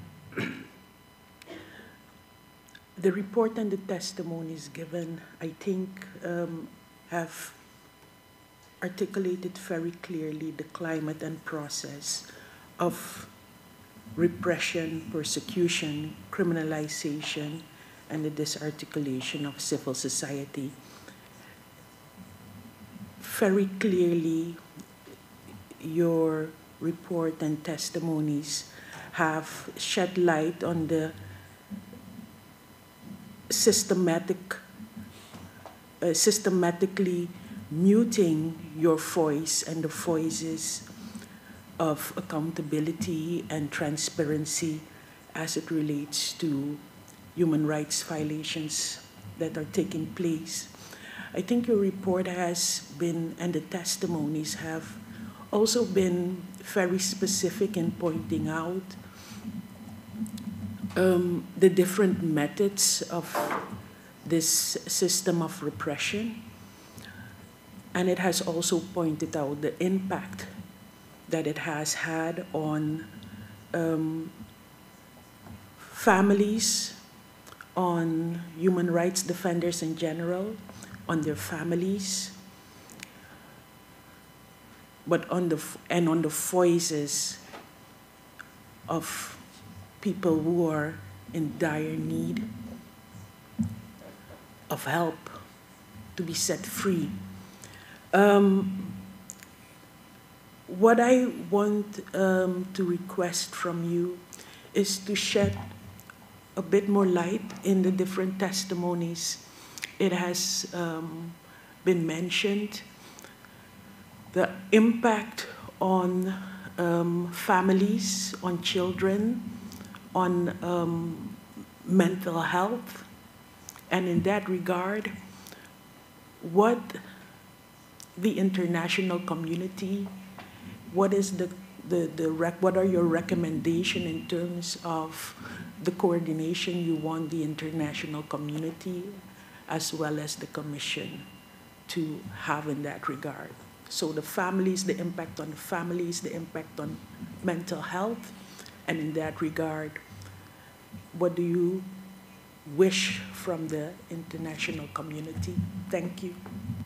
the report and the testimonies given, I think, um, have articulated very clearly the climate and process of repression, persecution, criminalization, and the disarticulation of civil society. Very clearly your report and testimonies have shed light on the systematic, uh, systematically muting your voice and the voices of accountability and transparency as it relates to human rights violations that are taking place. I think your report has been, and the testimonies have also been very specific in pointing out um, the different methods of this system of repression. And it has also pointed out the impact that it has had on um, families, on human rights defenders in general, on their families, but on the, and on the voices of people who are in dire need of help to be set free. Um, what I want um, to request from you is to shed a bit more light in the different testimonies. It has um, been mentioned, the impact on um, families, on children, on um, mental health, and in that regard, what the international community, what is the, the, the rec what are your recommendations in terms of the coordination you want the international community as well as the Commission to have in that regard? So the families, the impact on the families, the impact on mental health, and in that regard, what do you wish from the international community? Thank you.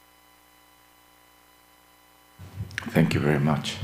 Thank you very much.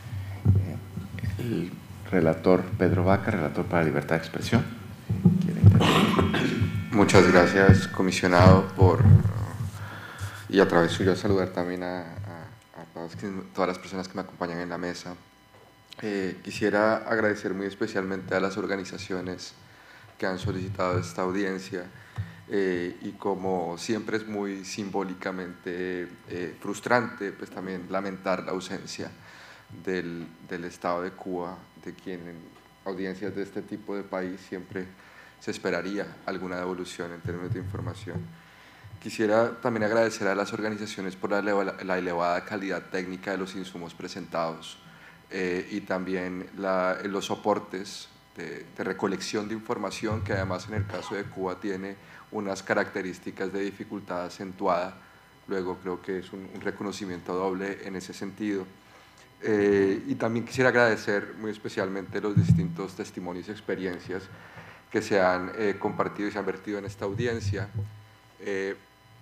El relator Pedro Vaca, relator para libertad de expresión. ¿Quiere intervenir? Muchas gracias, comisionado, por, y a través suyo saludar también a, a, a todas, todas las personas que me acompañan en la mesa. Eh, quisiera agradecer muy especialmente a las organizaciones que han solicitado esta audiencia, eh, y como siempre es muy simbólicamente eh, frustrante, pues también lamentar la ausencia del, del Estado de Cuba, de quien en audiencias de este tipo de país siempre se esperaría alguna devolución en términos de información. Quisiera también agradecer a las organizaciones por la, la elevada calidad técnica de los insumos presentados, eh, y también la, los soportes de, de recolección de información, que además en el caso de Cuba tiene unas características de dificultad acentuada. Luego creo que es un, un reconocimiento doble en ese sentido. Eh, y también quisiera agradecer muy especialmente los distintos testimonios y experiencias que se han eh, compartido y se han vertido en esta audiencia, eh,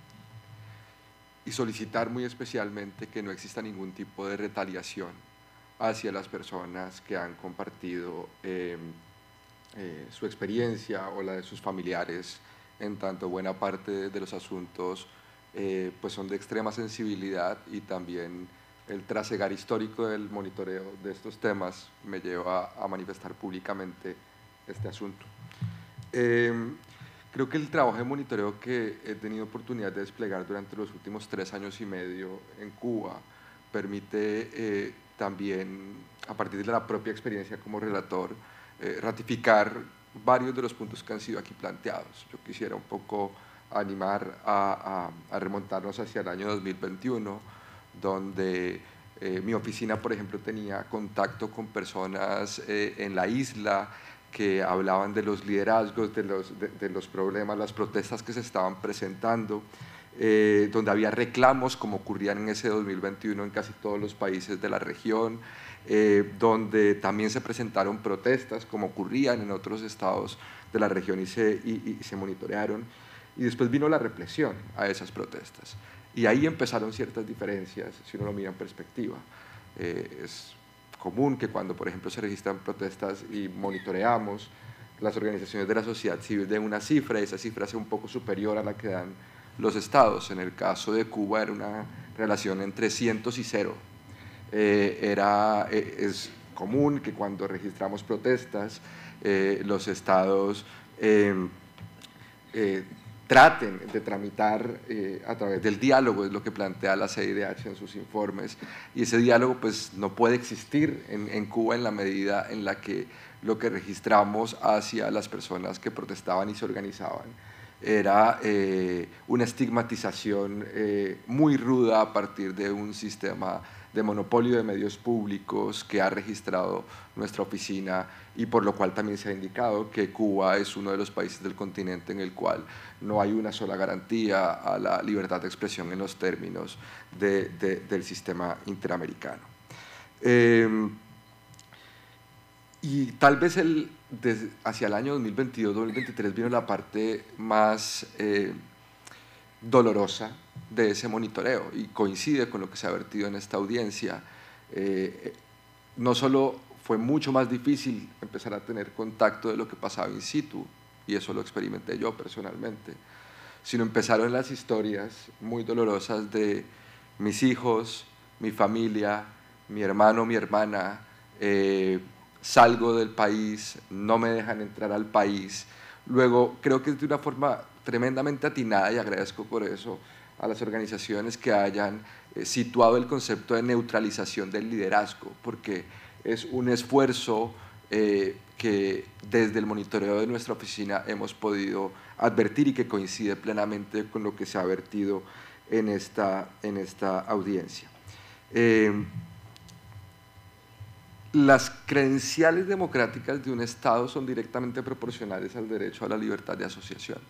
y solicitar muy especialmente que no exista ningún tipo de retaliación hacia las personas que han compartido eh, eh, su experiencia o la de sus familiares, en tanto buena parte de los asuntos eh, pues son de extrema sensibilidad, y también el trasegar histórico del monitoreo de estos temas me lleva a manifestar públicamente este asunto. Eh, creo que el trabajo de monitoreo que he tenido oportunidad de desplegar durante los últimos tres años y medio en Cuba permite eh, también, a partir de la propia experiencia como relator, eh, ratificar varios de los puntos que han sido aquí planteados. Yo quisiera un poco animar a, a, a remontarnos hacia el año dos mil veintiuno, donde eh, mi oficina, por ejemplo, tenía contacto con personas eh, en la isla que hablaban de los liderazgos, de los, de, de los problemas, las protestas que se estaban presentando, eh, donde había reclamos, como ocurrían en ese dos mil veintiuno en casi todos los países de la región, eh, donde también se presentaron protestas, como ocurrían en otros estados de la región, y se, y, y se monitorearon. Y después vino la represión a esas protestas. Y ahí empezaron ciertas diferencias, si uno lo mira en perspectiva. Eh, es común que cuando, por ejemplo, se registran protestas y monitoreamos, las organizaciones de la sociedad civil den una cifra, y esa cifra sea un poco superior a la que dan los estados. En el caso de Cuba era una relación entre cientos y cero. Eh, era, eh, es común que cuando registramos protestas, eh, los estados eh, eh, traten de tramitar eh, a través del diálogo, es lo que plantea la C I D H en sus informes, y ese diálogo pues no puede existir en, en Cuba en la medida en la que lo que registramos hacia las personas que protestaban y se organizaban era eh, una estigmatización eh, muy ruda a partir de un sistema de monopolio de medios públicos que ha registrado nuestra oficina, y por lo cual también se ha indicado que Cuba es uno de los países del continente en el cual no hay una sola garantía a la libertad de expresión en los términos de, de, del sistema interamericano. Eh, y tal vez el, desde, hacia el año dos mil veintidós dos mil veintitrés vino la parte más eh, dolorosa de ese monitoreo, y coincide con lo que se ha vertido en esta audiencia. Eh, no solo fue mucho más difícil empezar a tener contacto de lo que pasaba in situ, y eso lo experimenté yo personalmente, sino empezaron las historias muy dolorosas de mis hijos, mi familia, mi hermano, mi hermana, eh, salgo del país, no me dejan entrar al país. Luego, creo que es de una forma tremendamente atinada, y agradezco por eso a las organizaciones que hayan eh, situado el concepto de neutralización del liderazgo, porque es un esfuerzo eh, que desde el monitoreo de nuestra oficina hemos podido advertir y que coincide plenamente con lo que se ha vertido en esta, en esta audiencia. Eh, las credenciales democráticas de un Estado son directamente proporcionales al derecho a la libertad de asociación.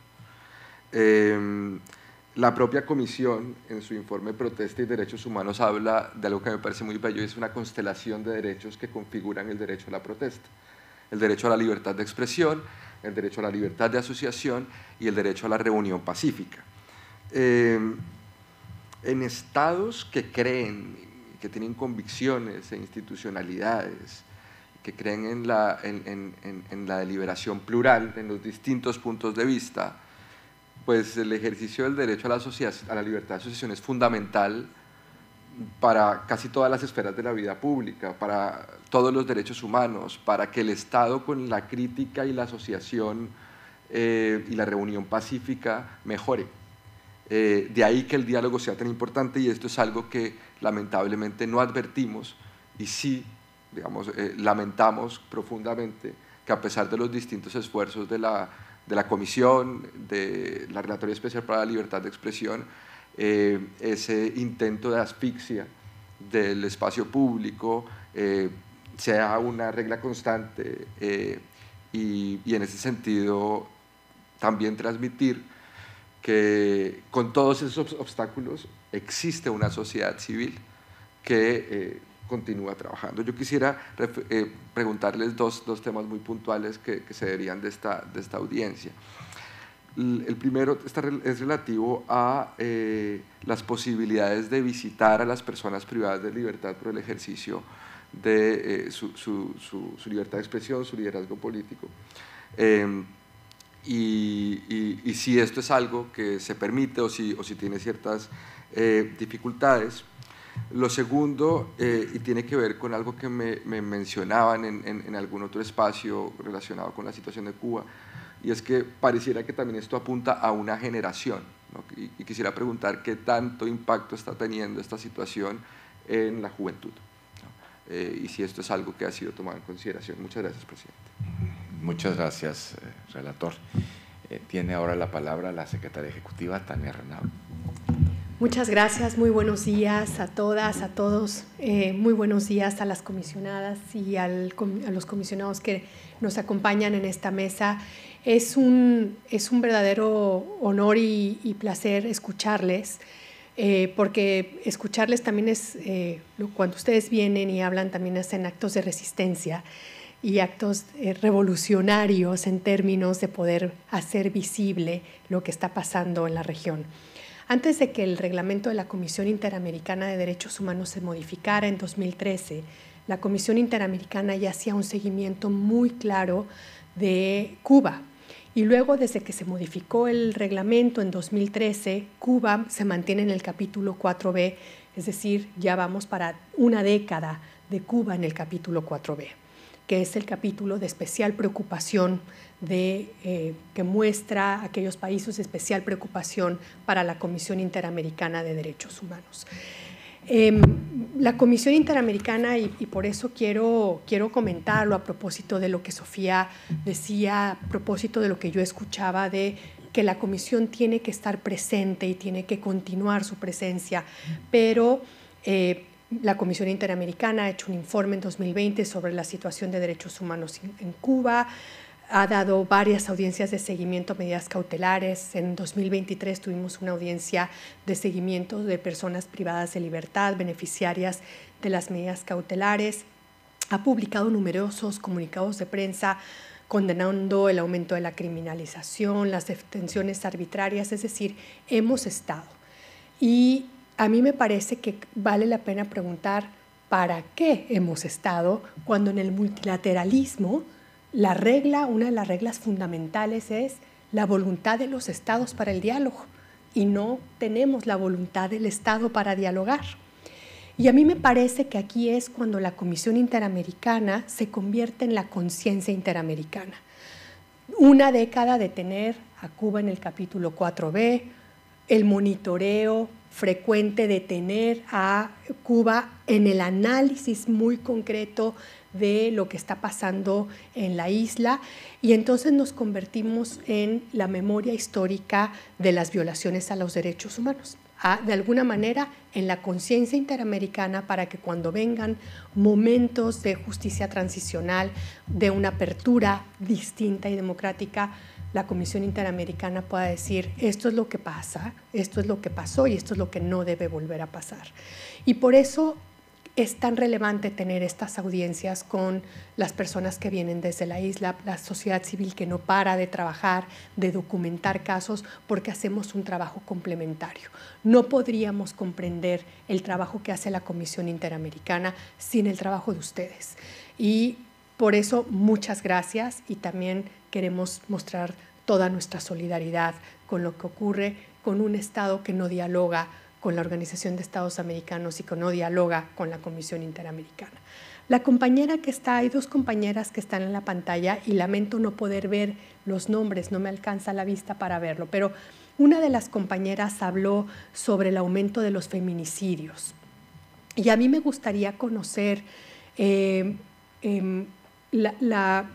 Eh, La propia Comisión, en su informe Protesta y Derechos Humanos, habla de algo que me parece muy bello, y es una constelación de derechos que configuran el derecho a la protesta. El derecho a la libertad de expresión, el derecho a la libertad de asociación y el derecho a la reunión pacífica. Eh, en estados que creen, que tienen convicciones e institucionalidades, que creen en la, en, en, en, en la deliberación plural, en los distintos puntos de vista, pues el ejercicio del derecho a la, asociación, a la libertad de asociación es fundamental para casi todas las esferas de la vida pública, para todos los derechos humanos, para que el Estado con la crítica y la asociación eh, y la reunión pacífica mejore. Eh, de ahí que el diálogo sea tan importante, y esto es algo que lamentablemente no advertimos, y sí, digamos, eh, lamentamos profundamente que a pesar de los distintos esfuerzos de la de la Comisión, de la Relatoría Especial para la Libertad de Expresión, eh, ese intento de asfixia del espacio público eh, sea una regla constante, eh, y, y en ese sentido también transmitir que con todos esos obstáculos existe una sociedad civil que eh, continúa trabajando. Yo quisiera eh, preguntarles dos, dos temas muy puntuales que, que se derivan de esta, de esta audiencia. El primero está, es relativo a eh, las posibilidades de visitar a las personas privadas de libertad por el ejercicio de eh, su, su, su, su libertad de expresión, su liderazgo político. Eh, y, y, y si esto es algo que se permite o si, o si tiene ciertas eh, dificultades. Lo segundo, eh, y tiene que ver con algo que me, me mencionaban en, en, en algún otro espacio relacionado con la situación de Cuba, y es que pareciera que también esto apunta a una generación, ¿no? y, y quisiera preguntar qué tanto impacto está teniendo esta situación en la juventud, ¿no? eh, y si esto es algo que ha sido tomado en consideración. Muchas gracias, presidente. Muchas gracias, eh, relator. Eh, tiene ahora la palabra la secretaria ejecutiva, Tania Renau. Muchas gracias, muy buenos días a todas, a todos, eh, muy buenos días a las comisionadas y al, a los comisionados que nos acompañan en esta mesa. Es un, es un verdadero honor y, y placer escucharles, eh, porque escucharles también es, eh, cuando ustedes vienen y hablan, también hacen actos de resistencia y actos eh, revolucionarios en términos de poder hacer visible lo que está pasando en la región. Antes de que el reglamento de la Comisión Interamericana de Derechos Humanos se modificara en dos mil trece, la Comisión Interamericana ya hacía un seguimiento muy claro de Cuba. Y luego, desde que se modificó el reglamento en dos mil trece, Cuba se mantiene en el capítulo cuatro B Es decir, ya vamos para una década de Cuba en el capítulo cuatro B, que es el capítulo de especial preocupación, de, eh, que muestra aquellos países de especial preocupación para la Comisión Interamericana de Derechos Humanos. Eh, la Comisión Interamericana, y, y por eso quiero, quiero comentarlo a propósito de lo que Sofía decía, a propósito de lo que yo escuchaba de que la Comisión tiene que estar presente y tiene que continuar su presencia, pero eh, la Comisión Interamericana ha hecho un informe en dos mil veinte sobre la situación de derechos humanos en, en Cuba, ha dado varias audiencias de seguimiento a medidas cautelares. En dos mil veintitrés tuvimos una audiencia de seguimiento de personas privadas de libertad, beneficiarias de las medidas cautelares. Ha publicado numerosos comunicados de prensa condenando el aumento de la criminalización, las detenciones arbitrarias, es decir, hemos estado. Y a mí me parece que vale la pena preguntar ¿para qué hemos estado cuando en el multilateralismo la regla, una de las reglas fundamentales es la voluntad de los estados para el diálogo y no tenemos la voluntad del Estado para dialogar? Y a mí me parece que aquí es cuando la Comisión Interamericana se convierte en la conciencia interamericana. Una década de tener a Cuba en el capítulo cuatro B, el monitoreo frecuente de tener a Cuba en el análisis muy concreto de lo que está pasando en la isla, y entonces nos convertimos en la memoria histórica de las violaciones a los derechos humanos, a, de alguna manera en la conciencia interamericana, para que cuando vengan momentos de justicia transicional, de una apertura distinta y democrática, la Comisión Interamericana pueda decir esto es lo que pasa, esto es lo que pasó y esto es lo que no debe volver a pasar. Y por eso es tan relevante tener estas audiencias con las personas que vienen desde la isla, la sociedad civil que no para de trabajar, de documentar casos, porque hacemos un trabajo complementario. No podríamos comprender el trabajo que hace la Comisión Interamericana sin el trabajo de ustedes. Y por eso, muchas gracias, y también queremos mostrar toda nuestra solidaridad con lo que ocurre con un Estado que no dialoga con la Organización de Estados Americanos y que no dialoga con la Comisión Interamericana. La compañera que está, hay dos compañeras que están en la pantalla y lamento no poder ver los nombres, no me alcanza la vista para verlo, pero una de las compañeras habló sobre el aumento de los feminicidios. Y a mí me gustaría conocer eh, eh, la, la,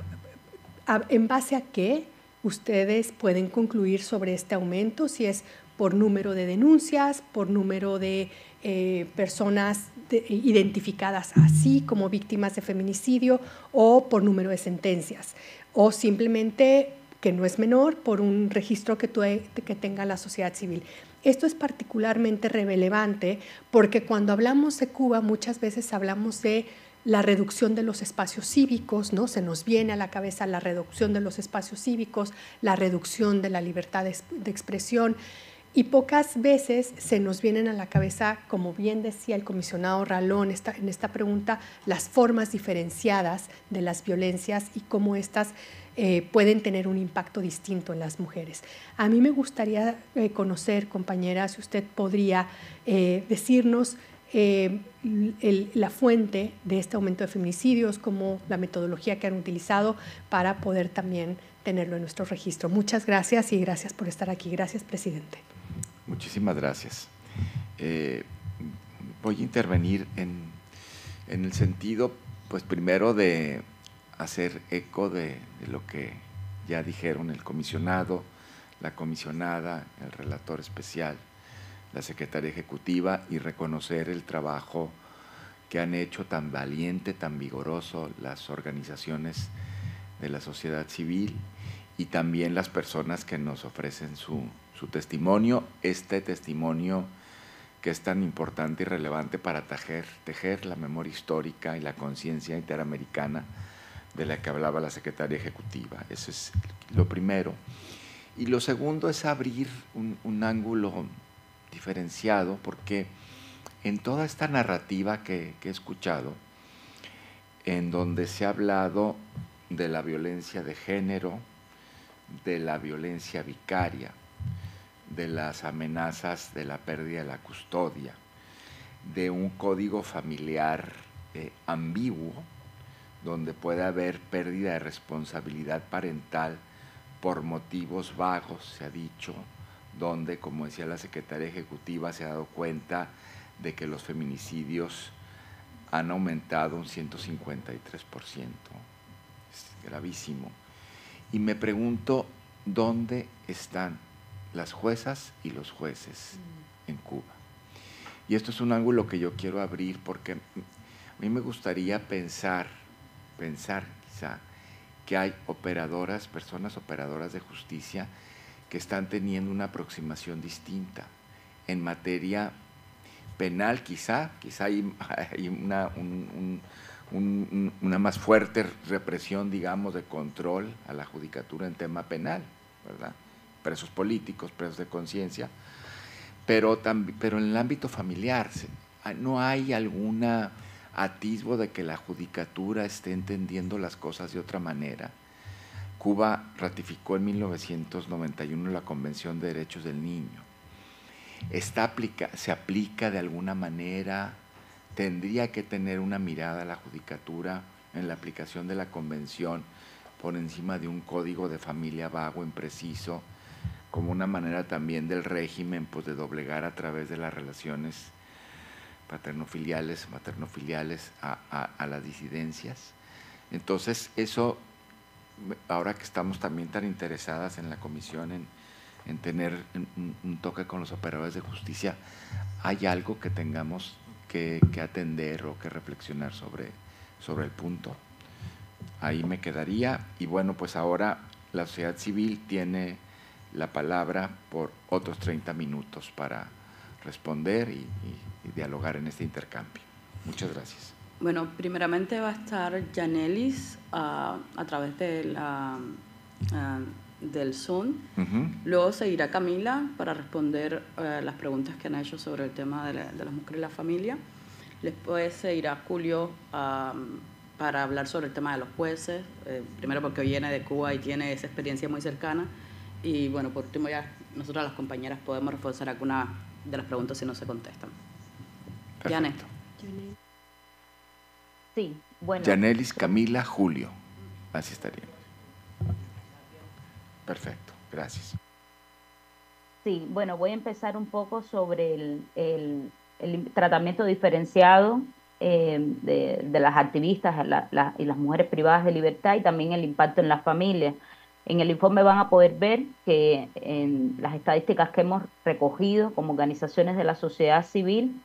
a, en base a qué ustedes pueden concluir sobre este aumento, si es por número de denuncias, por número de eh, personas de, identificadas así como víctimas de feminicidio, o por número de sentencias, o simplemente, que no es menor, por un registro que, tu, que tenga la sociedad civil. Esto es particularmente relevante porque cuando hablamos de Cuba muchas veces hablamos de la reducción de los espacios cívicos, ¿no? Se nos viene a la cabeza la reducción de los espacios cívicos, la reducción de la libertad de, de expresión, y pocas veces se nos vienen a la cabeza, como bien decía el comisionado Ralón esta, en esta pregunta, las formas diferenciadas de las violencias y cómo estas eh, pueden tener un impacto distinto en las mujeres. A mí me gustaría eh, conocer, compañera, si usted podría eh, decirnos eh, el, la fuente de este aumento de feminicidios, como la metodología que han utilizado para poder también tenerlo en nuestro registro. Muchas gracias y gracias por estar aquí. Gracias, presidente. Muchísimas gracias. Eh, voy a intervenir en, en el sentido, pues primero de hacer eco de, de lo que ya dijeron el comisionado, la comisionada, el relator especial, la secretaria ejecutiva, y reconocer el trabajo que han hecho tan valiente, tan vigoroso las organizaciones de la sociedad civil y también las personas que nos ofrecen su su testimonio, este testimonio que es tan importante y relevante para tejer, tejer la memoria histórica y la conciencia interamericana de la que hablaba la secretaria ejecutiva. Eso es lo primero. Y lo segundo es abrir un, un ángulo diferenciado, porque en toda esta narrativa que, que he escuchado, en donde se ha hablado de la violencia de género, de la violencia vicaria, de las amenazas de la pérdida de la custodia, de un código familiar eh, ambiguo, donde puede haber pérdida de responsabilidad parental por motivos vagos, se ha dicho, donde, como decía la secretaria ejecutiva, se ha dado cuenta de que los feminicidios han aumentado un ciento cincuenta y tres por ciento. Es gravísimo. Y me pregunto, ¿dónde están las juezas y los jueces en Cuba? Y esto es un ángulo que yo quiero abrir porque a mí me gustaría pensar, pensar quizá, que hay operadoras, personas operadoras de justicia que están teniendo una aproximación distinta. En materia penal quizá, quizá hay, hay una, un, un, un, una más fuerte represión, digamos, de control a la judicatura en tema penal, ¿verdad? Presos políticos, presos de conciencia, pero, pero en el ámbito familiar, ¿no hay alguna atisbo de que la judicatura esté entendiendo las cosas de otra manera? Cuba ratificó en mil novecientos noventa y uno la Convención de Derechos del Niño. Está aplica, ¿Se aplica de alguna manera? ¿Tendría que tener una mirada la judicatura en la aplicación de la Convención por encima de un código de familia vago, impreciso, como una manera también del régimen pues, de doblegar a través de las relaciones paternofiliales, maternofiliales a, a, a las disidencias? Entonces, eso, ahora que estamos también tan interesadas en la comisión en, en tener un, un toque con los operadores de justicia, ¿hay algo que tengamos que, que atender o que reflexionar sobre, sobre el punto? Ahí me quedaría. Y bueno, pues ahora la sociedad civil tiene la palabra por otros treinta minutos para responder y, y, y dialogar en este intercambio. Muchas gracias. Bueno, primeramente va a estar Yanelis uh, a través de la, uh, del Zoom. Uh-huh. Luego seguirá Camila para responder uh, las preguntas que han hecho sobre el tema de, la, de las mujeres y la familia. Después seguirá Julio um, para hablar sobre el tema de los jueces, eh, primero porque viene de Cuba y tiene esa experiencia muy cercana. Y bueno, por último ya nosotras las compañeras podemos reforzar alguna de las preguntas si no se contestan. Yanet. Sí, bueno. Yanelis, Camila, Julio. Así estaríamos. Perfecto, gracias. Sí, bueno, voy a empezar un poco sobre el, el, el tratamiento diferenciado eh, de, de las activistas la, la, y las mujeres privadas de libertad y también el impacto en las familias. En el informe van a poder ver que en las estadísticas que hemos recogido como organizaciones de la sociedad civil,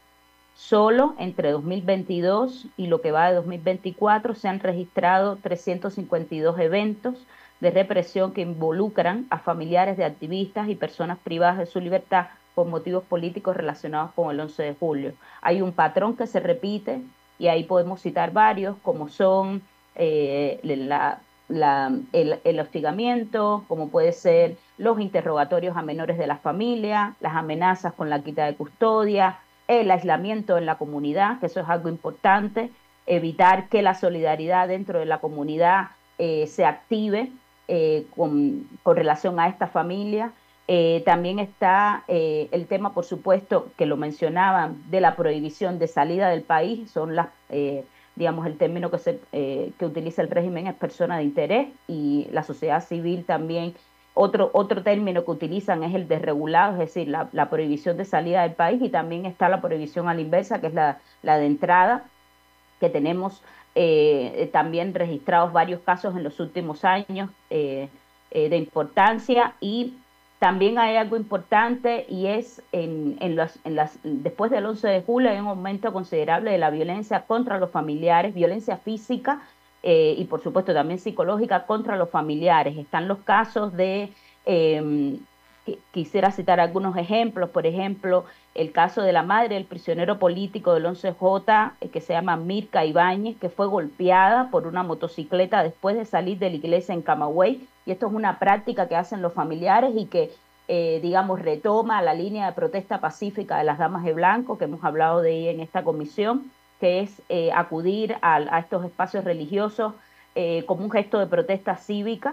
solo entre dos mil veintidós y lo que va de dos mil veinticuatro se han registrado trescientos cincuenta y dos eventos de represión que involucran a familiares de activistas y personas privadas de su libertad por motivos políticos relacionados con el once de julio. Hay un patrón que se repite y ahí podemos citar varios, como son eh, la... La, el, el hostigamiento, como puede ser los interrogatorios a menores de la familia, las amenazas con la quita de custodia, el aislamiento en la comunidad, que eso es algo importante, evitar que la solidaridad dentro de la comunidad eh, se active eh, con, con relación a esta familia. Eh, también está eh, el tema, por supuesto, que lo mencionaban, de la prohibición de salida del país, son las... Eh, digamos, el término que, se, eh, que utiliza el régimen es persona de interés y la sociedad civil también. Otro, otro término que utilizan es el desregulado, es decir, la, la prohibición de salida del país, y también está la prohibición a la inversa, que es la, la de entrada, que tenemos eh, también registrados varios casos en los últimos años eh, eh, de importancia. Y también hay algo importante y es en, en las, en las, después del once de julio hay un aumento considerable de la violencia contra los familiares, violencia física eh, y por supuesto también psicológica contra los familiares. Están los casos de, eh, quisiera citar algunos ejemplos, por ejemplo, el caso de la madre del prisionero político del once J, eh, que se llama Mirka Ibáñez, que fue golpeada por una motocicleta después de salir de la iglesia en Camagüey. Y esto es una práctica que hacen los familiares y que, eh, digamos, retoma la línea de protesta pacífica de las Damas de Blanco, que hemos hablado de ella en esta comisión, que es eh, acudir a, a estos espacios religiosos eh, como un gesto de protesta cívica.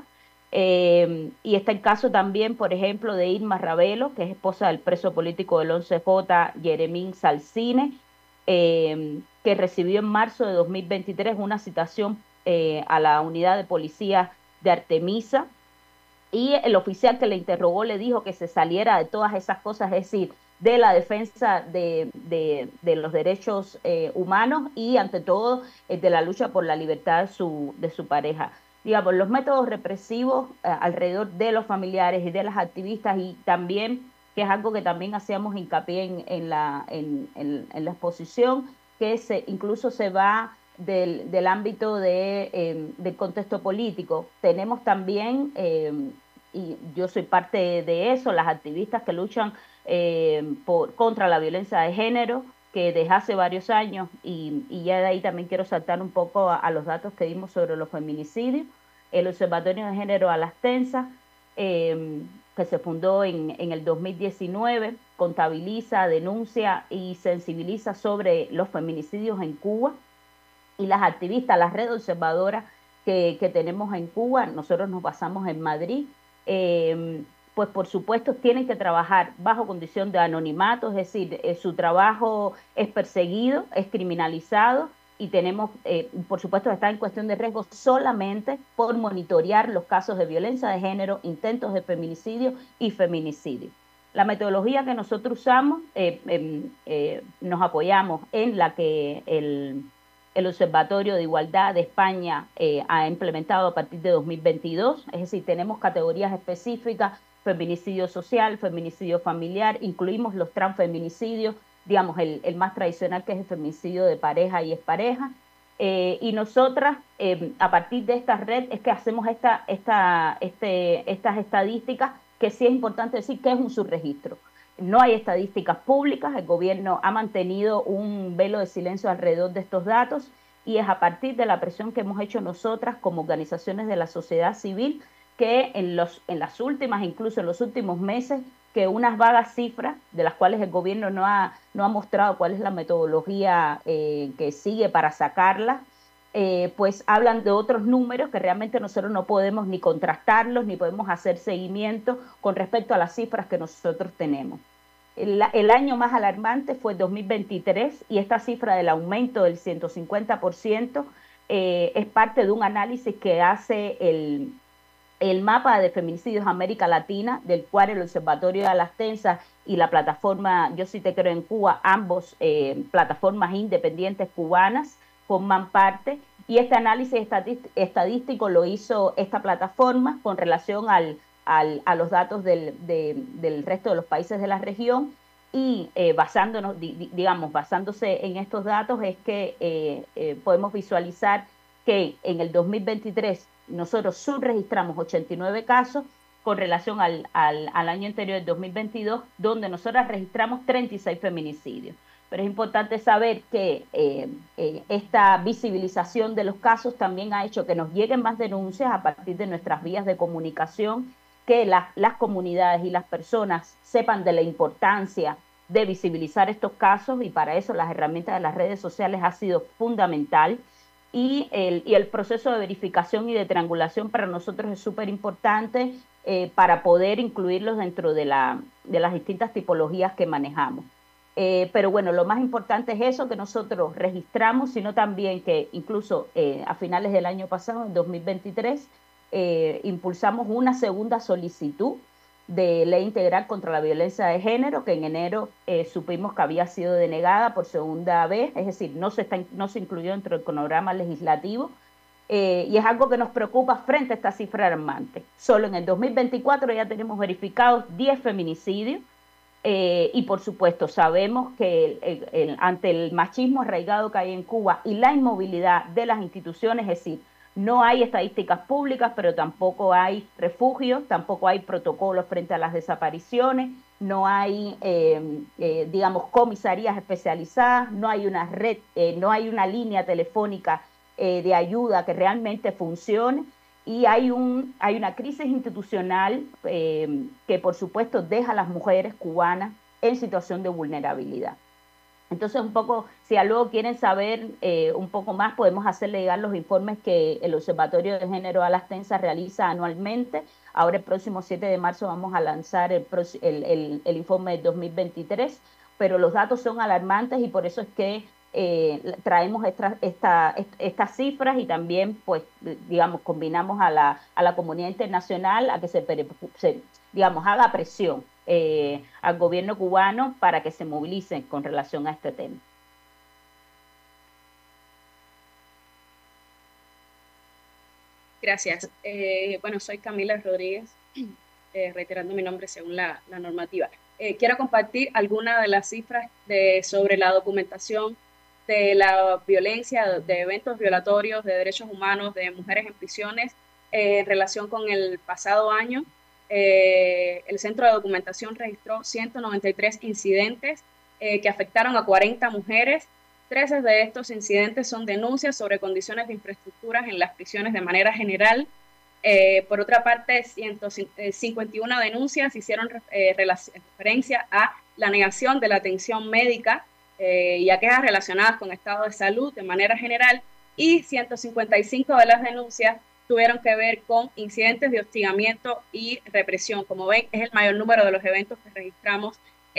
Eh, y está el caso también, por ejemplo, de Irma Ravelo, que es esposa del preso político del once J, Jeremín Salcine, eh, que recibió en marzo de dos mil veintitrés una citación eh, a la unidad de policía de Artemisa, y el oficial que le interrogó le dijo que se saliera de todas esas cosas, es decir, de la defensa de, de, de los derechos eh, humanos y ante todo eh, de la lucha por la libertad de su, de su pareja. Digamos, los métodos represivos eh, alrededor de los familiares y de las activistas, y también, que es algo que también hacíamos hincapié en, en, la, en, en, en la exposición, que se, incluso se va del, del ámbito de, eh, del contexto político. Tenemos también, eh, y yo soy parte de eso, las activistas que luchan eh, por, contra la violencia de género, que desde hace varios años, y, y ya de ahí también quiero saltar un poco a, a los datos que dimos sobre los feminicidios. El Observatorio de Género a las Tensas, eh, que se fundó en, en el dos mil diecinueve, contabiliza, denuncia y sensibiliza sobre los feminicidios en Cuba, y las activistas, las redes observadoras que, que tenemos en Cuba, nosotros nos basamos en Madrid, eh, pues por supuesto tienen que trabajar bajo condición de anonimato, es decir, eh, su trabajo es perseguido, es criminalizado, y tenemos, eh, por supuesto, está en cuestión de riesgo solamente por monitorear los casos de violencia de género, intentos de feminicidio y feminicidio. La metodología que nosotros usamos, eh, eh, eh, nos apoyamos en la que el, el Observatorio de Igualdad de España eh, ha implementado a partir de dos mil veintidós, es decir, tenemos categorías específicas: feminicidio social, feminicidio familiar, incluimos los transfeminicidios, digamos, el, el más tradicional, que es el feminicidio de pareja y expareja. Eh, y nosotras, eh, a partir de esta red, es que hacemos esta, esta, este, estas estadísticas, que sí es importante decir que es un subregistro. No hay estadísticas públicas, el gobierno ha mantenido un velo de silencio alrededor de estos datos, y es a partir de la presión que hemos hecho nosotras como organizaciones de la sociedad civil, que en, los, en las últimas, incluso en los últimos meses, que unas vagas cifras, de las cuales el gobierno no ha, no ha mostrado cuál es la metodología eh, que sigue para sacarlas, eh, pues hablan de otros números que realmente nosotros no podemos ni contrastarlos, ni podemos hacer seguimiento con respecto a las cifras que nosotros tenemos. El, el año más alarmante fue el dos mil veintitrés, y esta cifra del aumento del ciento cincuenta por ciento eh, es parte de un análisis que hace el... el mapa de feminicidios América Latina, del cual el Observatorio de las Tensas y la plataforma Yo Sí Te Creo en Cuba, ambos eh, plataformas independientes cubanas, forman parte, y este análisis estadístico lo hizo esta plataforma con relación al, al, a los datos del, de, del resto de los países de la región, y eh, basándonos, di, digamos, basándose en estos datos es que eh, eh, podemos visualizar que en el dos mil veintitrés nosotros subregistramos ochenta y nueve casos con relación al, al, al año anterior, el dos mil veintidós, donde nosotros registramos treinta y seis feminicidios. Pero es importante saber que eh, eh, esta visibilización de los casos también ha hecho que nos lleguen más denuncias a partir de nuestras vías de comunicación, que la, las comunidades y las personas sepan de la importancia de visibilizar estos casos, y para eso las herramientas de las redes sociales ha sido fundamental. Y el, y el proceso de verificación y de triangulación para nosotros es súper importante eh, para poder incluirlos dentro de, la, de las distintas tipologías que manejamos. Eh, pero bueno, lo más importante es eso, que nosotros registramos, sino también que incluso eh, a finales del año pasado, en dos mil veintitrés, eh, impulsamos una segunda solicitud de ley integral contra la violencia de género, que en enero eh, supimos que había sido denegada por segunda vez, es decir, no se, está, no se incluyó dentro del cronograma legislativo, eh, y es algo que nos preocupa frente a esta cifra alarmante. Solo en el dos mil veinticuatro ya tenemos verificados diez feminicidios, eh, y por supuesto sabemos que el, el, el, ante el machismo arraigado que hay en Cuba y la inmovilidad de las instituciones, es decir, no hay estadísticas públicas, pero tampoco hay refugios, tampoco hay protocolos frente a las desapariciones, no hay, eh, eh, digamos, comisarías especializadas, no hay una red, eh, no hay una línea telefónica eh, de ayuda que realmente funcione, y hay, un, hay una crisis institucional eh, que, por supuesto, deja a las mujeres cubanas en situación de vulnerabilidad. Entonces, un poco, si luego quieren saber eh, un poco más, podemos hacerle llegar los informes que el Observatorio de Género a las Tensas realiza anualmente. Ahora, el próximo siete de marzo, vamos a lanzar el, el, el, el informe del dos mil veintitrés, pero los datos son alarmantes, y por eso es que eh, traemos esta, esta, estas cifras y también, pues, digamos, combinamos a la, a la comunidad internacional a que se, se digamos, haga presión eh, al gobierno cubano para que se movilicen con relación a este tema. Gracias. Eh, bueno, soy Camila Rodríguez, eh, reiterando mi nombre según la, la normativa. Eh, quiero compartir algunas de las cifras de, sobre la documentación de la violencia, de eventos violatorios de derechos humanos de mujeres en prisiones eh, en relación con el pasado año. Eh, el Centro de Documentación registró ciento noventa y tres incidentes eh, que afectaron a cuarenta mujeres. trece de estos incidentes son denuncias sobre condiciones de infraestructuras en las prisiones de manera general. Eh, por otra parte, ciento cincuenta y una denuncias hicieron eh, referencia a la negación de la atención médica eh, y a quejas relacionadas con estado de salud de manera general, y ciento cincuenta y cinco de las denuncias tuvieron que ver con incidentes de hostigamiento y represión. Como ven, es el mayor número de los eventos que registramos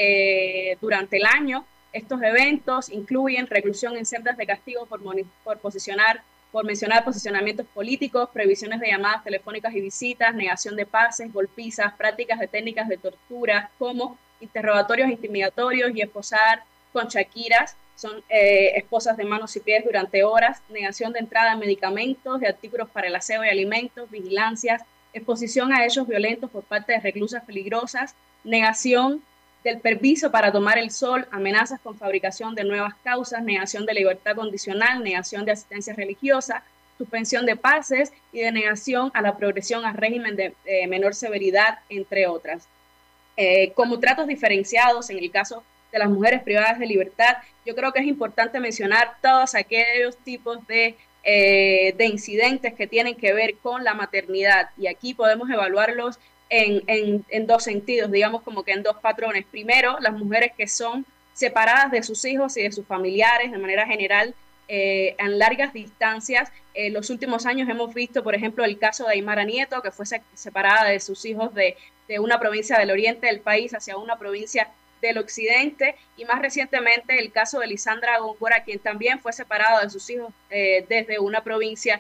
eh, durante el año. Estos eventos incluyen reclusión en celdas de castigo por, por, posicionar, por mencionar posicionamientos políticos, prohibiciones de llamadas telefónicas y visitas, negación de pases, golpizas, prácticas de técnicas de tortura, como interrogatorios intimidatorios y esposar con shakiras, son eh, esposas de manos y pies durante horas, negación de entrada de medicamentos, de artículos para el aseo y alimentos, vigilancias, exposición a hechos violentos por parte de reclusas peligrosas, negación del permiso para tomar el sol, amenazas con fabricación de nuevas causas, negación de libertad condicional, negación de asistencia religiosa, suspensión de pases y de negación a la progresión al régimen de eh, menor severidad, entre otras. Eh, como tratos diferenciados en el caso de las mujeres privadas de libertad, yo creo que es importante mencionar todos aquellos tipos de, eh, de incidentes que tienen que ver con la maternidad, y aquí podemos evaluarlos En, en, en dos sentidos, digamos como que en dos patrones. Primero, las mujeres que son separadas de sus hijos y de sus familiares de manera general eh, en largas distancias. En los últimos años hemos visto, por ejemplo, el caso de Aymara Nieto, que fue separada de sus hijos de, de una provincia del oriente del país hacia una provincia del occidente, y más recientemente el caso de Lisandra Góngora, quien también fue separada de sus hijos eh, desde una provincia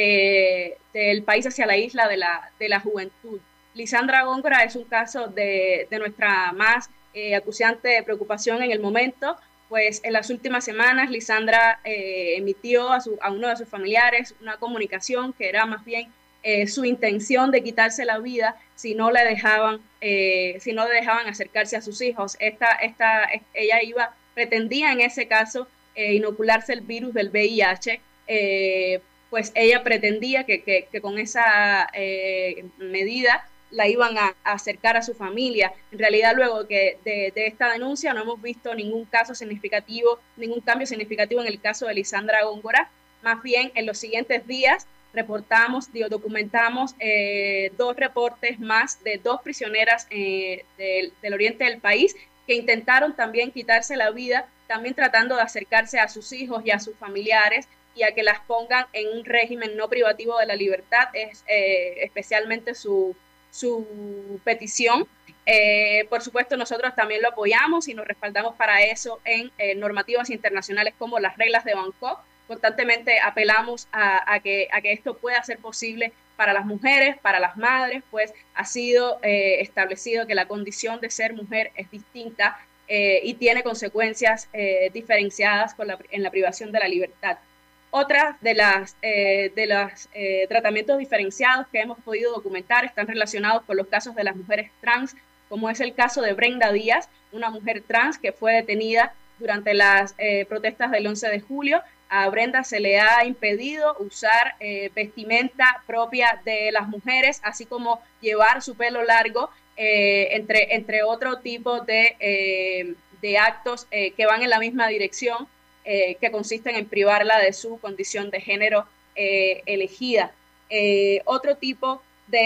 eh, del país hacia la isla de la, de la juventud. Lisandra Góngora es un caso de, de nuestra más eh, acuciante preocupación en el momento, pues en las últimas semanas Lisandra eh, emitió a, su, a uno de sus familiares una comunicación que era más bien eh, su intención de quitarse la vida si no le dejaban, eh, si no le dejaban acercarse a sus hijos. Esta, esta, ella iba, pretendía en ese caso eh, inocularse el virus del V I H, eh, pues ella pretendía que, que, que con esa eh, medida la iban a, a acercar a su familia. En realidad, luego que de, de esta denuncia no hemos visto ningún caso significativo, ningún cambio significativo en el caso de Lisandra Góngora. Más bien, en los siguientes días reportamos, digo, documentamos eh, dos reportes más de dos prisioneras eh, del, del oriente del país que intentaron también quitarse la vida, también tratando de acercarse a sus hijos y a sus familiares y a que las pongan en un régimen no privativo de la libertad. Es eh, especialmente su su petición. Eh, por supuesto, nosotros también lo apoyamos y nos respaldamos para eso en eh, normativas internacionales como las reglas de Bangkok. Constantemente apelamos a, a, que, a que esto pueda ser posible para las mujeres, para las madres, pues ha sido eh, establecido que la condición de ser mujer es distinta eh, y tiene consecuencias eh, diferenciadas con la, en la privación de la libertad. Otras de las eh, de los eh, tratamientos diferenciados que hemos podido documentar están relacionados con los casos de las mujeres trans, como es el caso de Brenda Díaz, una mujer trans que fue detenida durante las eh, protestas del once de julio. A Brenda se le ha impedido usar eh, vestimenta propia de las mujeres, así como llevar su pelo largo, eh, entre, entre otro tipo de, eh, de actos eh, que van en la misma dirección, Eh, que consisten en privarla de su condición de género eh, elegida. Eh, otro tipo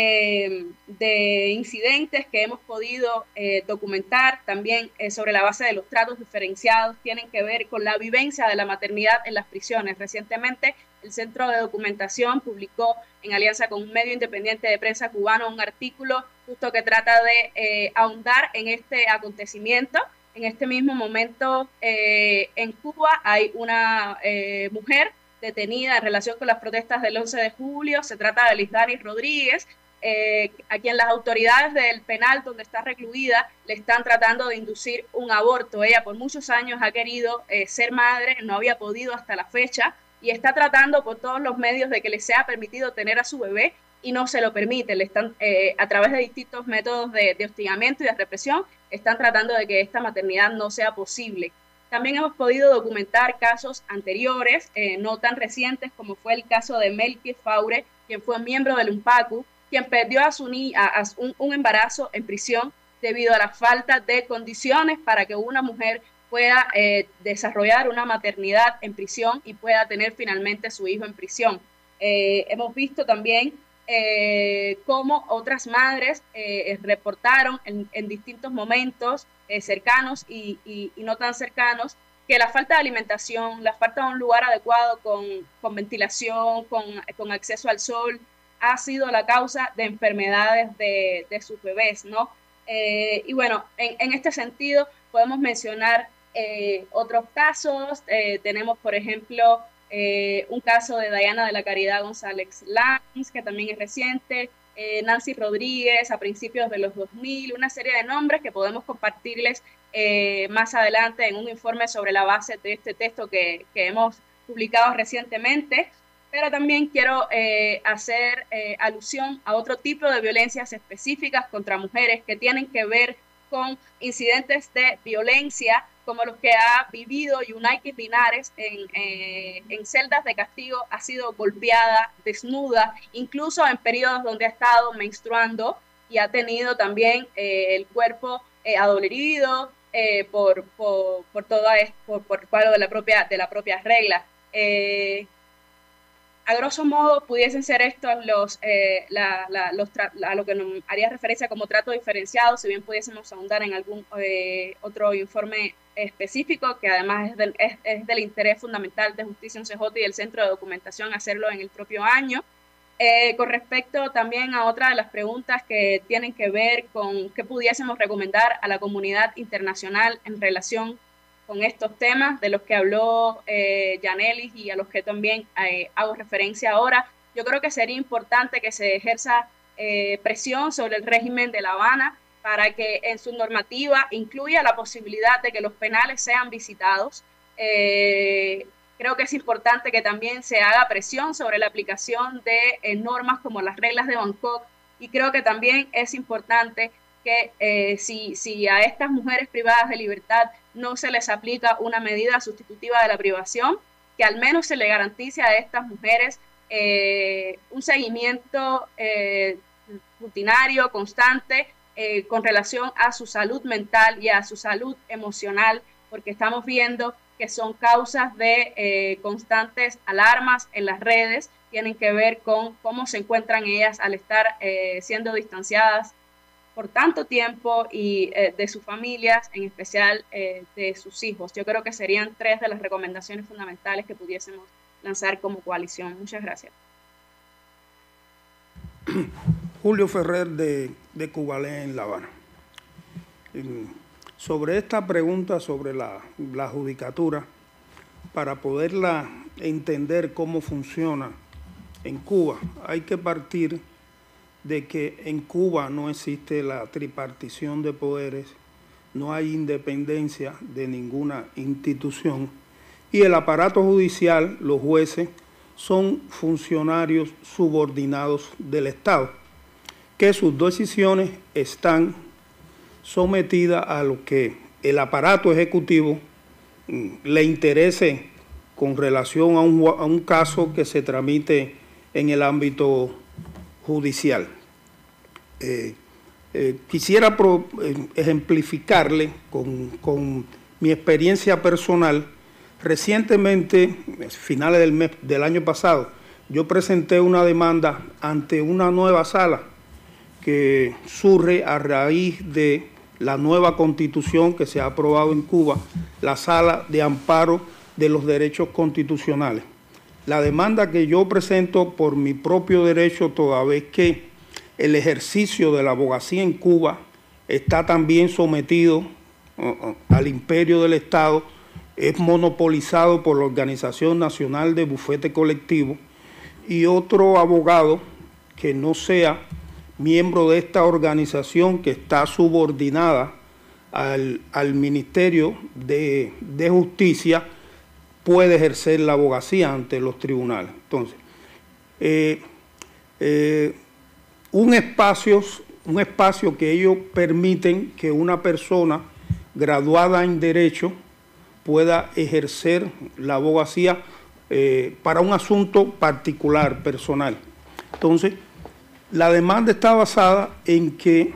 de, de incidentes que hemos podido eh, documentar también eh, sobre la base de los tratos diferenciados tienen que ver con la vivencia de la maternidad en las prisiones. Recientemente el Centro de Documentación publicó en alianza con un medio independiente de prensa cubano un artículo justo que trata de eh, ahondar en este acontecimiento, En este mismo momento eh, en Cuba hay una eh, mujer detenida en relación con las protestas del once de julio. Se trata de Lisdani Rodríguez, eh, a quien las autoridades del penal donde está recluida le están tratando de inducir un aborto. Ella por muchos años ha querido eh, ser madre, no había podido hasta la fecha, y está tratando por todos los medios de que le sea permitido tener a su bebé, y no se lo permite. Le están, eh, a través de distintos métodos de, de hostigamiento y de represión, están tratando de que esta maternidad no sea posible. También hemos podido documentar casos anteriores, eh, no tan recientes, como fue el caso de Melqui Faure, quien fue miembro del UNPACU, quien perdió a, su ni a, a un, un embarazo en prisión debido a la falta de condiciones para que una mujer pueda eh, desarrollar una maternidad en prisión y pueda tener finalmente su hijo en prisión. Eh, hemos visto también Eh, cómo otras madres eh, reportaron en, en distintos momentos eh, cercanos y, y, y no tan cercanos que la falta de alimentación, la falta de un lugar adecuado con, con ventilación, con, con acceso al sol, ha sido la causa de enfermedades de, de sus bebés, ¿no? Eh, y bueno, en, en este sentido podemos mencionar eh, otros casos. Eh, tenemos, por ejemplo, Eh, un caso de Diana de la Caridad González Lanz, que también es reciente, eh, Nancy Rodríguez a principios de los dos mil, una serie de nombres que podemos compartirles eh, más adelante en un informe sobre la base de este texto que, que hemos publicado recientemente. Pero también quiero eh, hacer eh, alusión a otro tipo de violencias específicas contra mujeres que tienen que ver con incidentes de violencia como los que ha vivido Yunaikis Linares en, eh, en celdas de castigo. Ha sido golpeada, desnuda, incluso en periodos donde ha estado menstruando, y ha tenido también eh, el cuerpo eh, adolorido eh, por, por, por todo esto, por, por cuadro de la propia, de la propia regla. Eh, A grosso modo, pudiesen ser estos los, eh, la, la, los a lo que nos haría referencia como trato diferenciado, si bien pudiésemos ahondar en algún eh, otro informe específico, que además es del, es, es del interés fundamental de Justicia en C J y del Centro de Documentación hacerlo en el propio año. Eh, con respecto también a otra de las preguntas que tienen que ver con qué pudiésemos recomendar a la comunidad internacional en relación con estos temas de los que habló eh, Yanelis y a los que también eh, hago referencia ahora, yo creo que sería importante que se ejerza eh, presión sobre el régimen de La Habana para que en su normativa incluya la posibilidad de que los penales sean visitados. Eh, creo que es importante que también se haga presión sobre la aplicación de eh, normas como las reglas de Bangkok, y creo que también es importante que eh, si, si a estas mujeres privadas de libertad no se les aplica una medida sustitutiva de la privación, que al menos se le garantice a estas mujeres eh, un seguimiento eh, rutinario, constante, eh, con relación a su salud mental y a su salud emocional, porque estamos viendo que son causas de eh, constantes alarmas en las redes, tienen que ver con cómo se encuentran ellas al estar eh, siendo distanciadas por tanto tiempo y eh, de sus familias, en especial eh, de sus hijos. Yo creo que serían tres de las recomendaciones fundamentales que pudiésemos lanzar como coalición. Muchas gracias. Julio Ferrer de, de Cubalé en La Habana. Sobre esta pregunta sobre la, la judicatura, para poderla entender cómo funciona en Cuba, hay que partir de que en Cuba no existe la tripartición de poderes, no hay independencia de ninguna institución, y el aparato judicial, los jueces, son funcionarios subordinados del Estado, que sus decisiones están sometidas a lo que el aparato ejecutivo le interese con relación a un, a un caso que se tramite en el ámbito judicial. Eh, eh, quisiera pro, eh, ejemplificarle con, con mi experiencia personal. Recientemente, a finales del, mes, del año pasado, yo presenté una demanda ante una nueva sala que surge a raíz de la nueva constitución que se ha aprobado en Cuba, la Sala de Amparo de los Derechos Constitucionales. La demanda que yo presento por mi propio derecho, toda vez que el ejercicio de la abogacía en Cuba está también sometido uh, al imperio del Estado, es monopolizado por la Organización Nacional de Bufete Colectivo, y otro abogado que no sea miembro de esta organización, que está subordinada al, al Ministerio de, de Justicia, puede ejercer la abogacía ante los tribunales. Entonces, eh, eh, un, espacio, un espacio que ellos permiten que una persona graduada en Derecho pueda ejercer la abogacía eh, para un asunto particular, personal. Entonces, la demanda está basada en que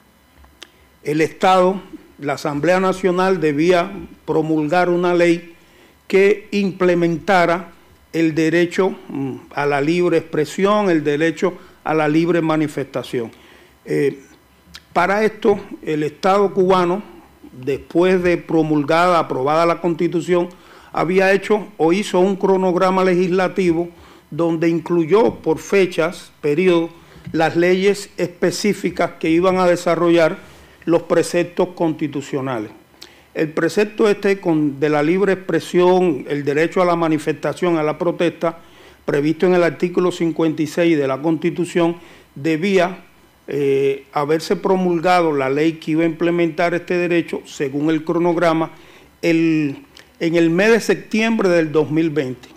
el Estado, la Asamblea Nacional, debía promulgar una ley que implementara el derecho a la libre expresión, el derecho a la libre manifestación. Eh, para esto, el Estado cubano, después de promulgada, aprobada la Constitución, había hecho o hizo un cronograma legislativo donde incluyó por fechas, periodos, las leyes específicas que iban a desarrollar los preceptos constitucionales. El precepto este con, de la libre expresión, el derecho a la manifestación, a la protesta, previsto en el artículo cincuenta y seis de la Constitución, debía eh, haberse promulgado la ley que iba a implementar este derecho, según el cronograma, el, en el mes de septiembre del dos mil veinte.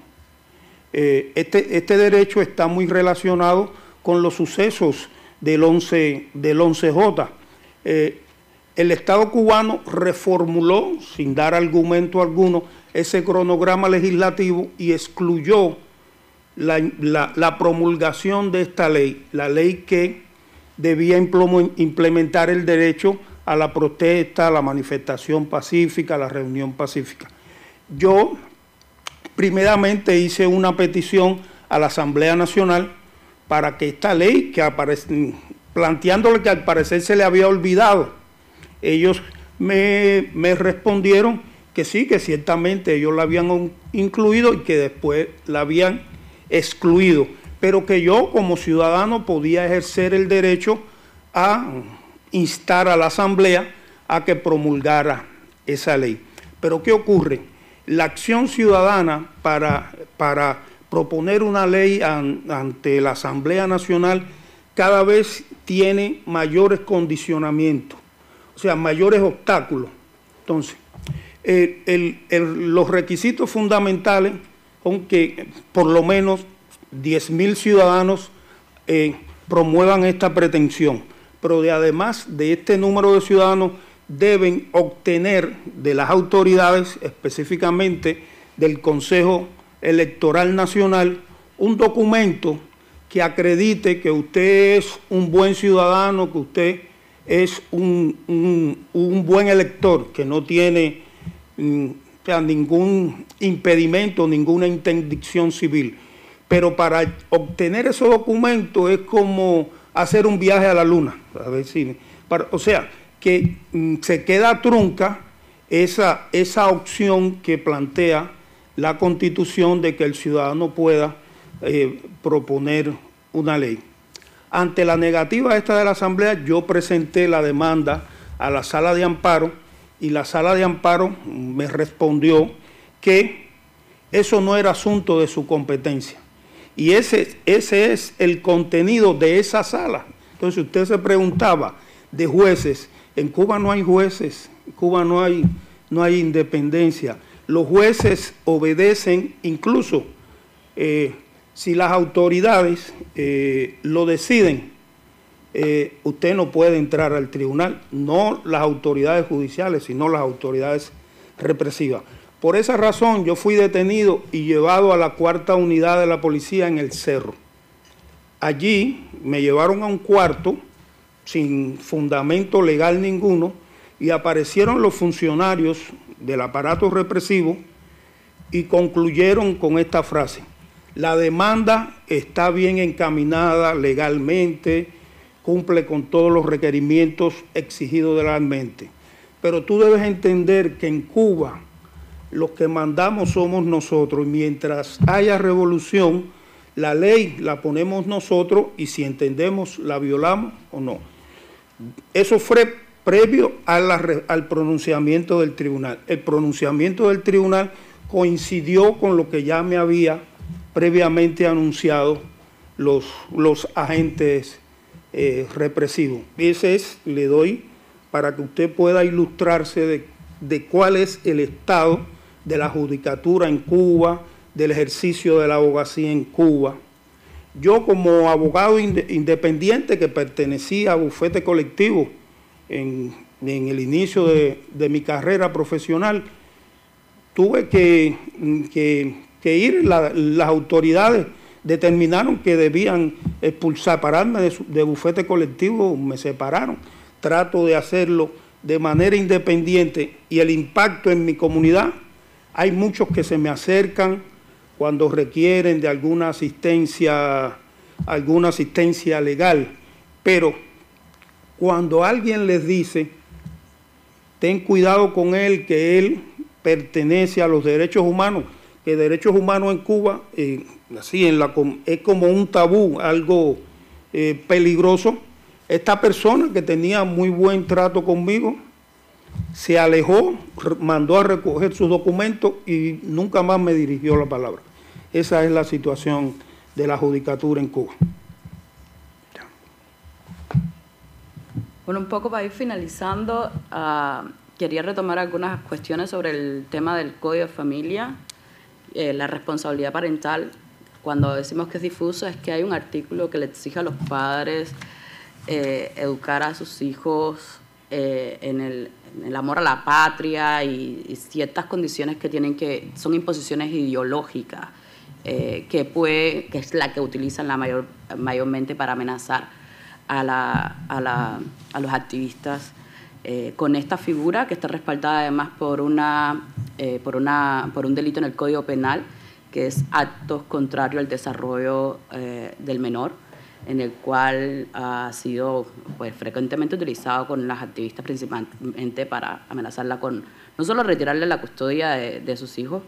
Eh, este, este derecho está muy relacionado con los sucesos del once J. Eh, el Estado cubano reformuló, sin dar argumento alguno, ese cronograma legislativo y excluyó la, la, la promulgación de esta ley, la ley que debía implementar el derecho a la protesta, a la manifestación pacífica, a la reunión pacífica. Yo, primeramente, hice una petición a la Asamblea Nacional para que esta ley, que aparece, planteándole que al parecer se le había olvidado, ellos me, me respondieron que sí, que ciertamente ellos la habían incluido y que después la habían excluido, pero que yo como ciudadano podía ejercer el derecho a instar a la Asamblea a que promulgara esa ley. Pero ¿qué ocurre? La acción ciudadana para, para proponer una ley an, ante la Asamblea Nacional cada vez tiene mayores condicionamientos, o sea, mayores obstáculos. Entonces, el, el, el, los requisitos fundamentales son que por lo menos diez mil ciudadanos eh, promuevan esta pretensión, pero de, además de este número de ciudadanos deben obtener de las autoridades, específicamente del Consejo Electoral Nacional, un documento que acredite que usted es un buen ciudadano, que usted es un, un, un buen elector, que no tiene mm, o sea, ningún impedimento, ninguna interdicción civil. Pero para obtener esos documentos es como hacer un viaje a la luna. A ver si, para, o sea, que mm, se queda trunca esa, esa opción que plantea la Constitución de que el ciudadano pueda eh, proponer una ley. Ante la negativa esta de la Asamblea, yo presenté la demanda a la Sala de Amparo y la Sala de Amparo me respondió que eso no era asunto de su competencia. Y ese, ese es el contenido de esa sala. Entonces usted se preguntaba de jueces. En Cuba no hay jueces, en Cuba no hay, no hay independencia. Los jueces obedecen, incluso eh, si las autoridades eh, lo deciden, eh, usted no puede entrar al tribunal, no las autoridades judiciales, sino las autoridades represivas. Por esa razón yo fui detenido y llevado a la cuarta unidad de la policía en el Cerro. Allí me llevaron a un cuarto sin fundamento legal ninguno y aparecieron los funcionarios del aparato represivo y concluyeron con esta frase: la demanda está bien encaminada legalmente, cumple con todos los requerimientos exigidos legalmente, pero tú debes entender que en Cuba los que mandamos somos nosotros, y mientras haya revolución, la ley la ponemos nosotros y si entendemos la violamos o no. Eso fue previo a la, al pronunciamiento del tribunal. El pronunciamiento del tribunal coincidió con lo que ya me había previamente anunciado los, los agentes eh, represivos. Ese es, le doy para que usted pueda ilustrarse de, de cuál es el estado de la judicatura en Cuba, del ejercicio de la abogacía en Cuba. Yo, como abogado independiente que pertenecía a bufete colectivo en, en el inicio de, de mi carrera profesional, tuve que, que, que ir, la, las autoridades determinaron que debían expulsar, separarme de, de bufete colectivo, me separaron. Trato de hacerlo de manera independiente y el impacto en mi comunidad, hay muchos que se me acercan cuando requieren de alguna asistencia, alguna asistencia legal, pero cuando alguien les dice, ten cuidado con él, que él pertenece a los derechos humanos, que derechos humanos en Cuba, eh, así en la, es como un tabú, algo eh, peligroso. Esta persona que tenía muy buen trato conmigo, se alejó, mandó a recoger sus documentos y nunca más me dirigió la palabra. Esa es la situación de la judicatura en Cuba. Bueno, un poco para ir finalizando, uh, quería retomar algunas cuestiones sobre el tema del Código de Familia, eh, la responsabilidad parental. Cuando decimos que es difuso, es que hay un artículo que le exige a los padres eh, educar a sus hijos eh, en, el, en el amor a la patria y, y ciertas condiciones que tienen que, son imposiciones ideológicas, eh, que, puede, que es la que utilizan la mayor, mayormente para amenazar a, la, a, la, a los activistas eh, con esta figura que está respaldada además por, una, eh, por, una, por un delito en el Código Penal, que es actos contrarios al desarrollo eh, del menor, en el cual ha sido pues, frecuentemente utilizado con las activistas principalmente para amenazarla con no solo retirarle la custodia de, de sus hijos,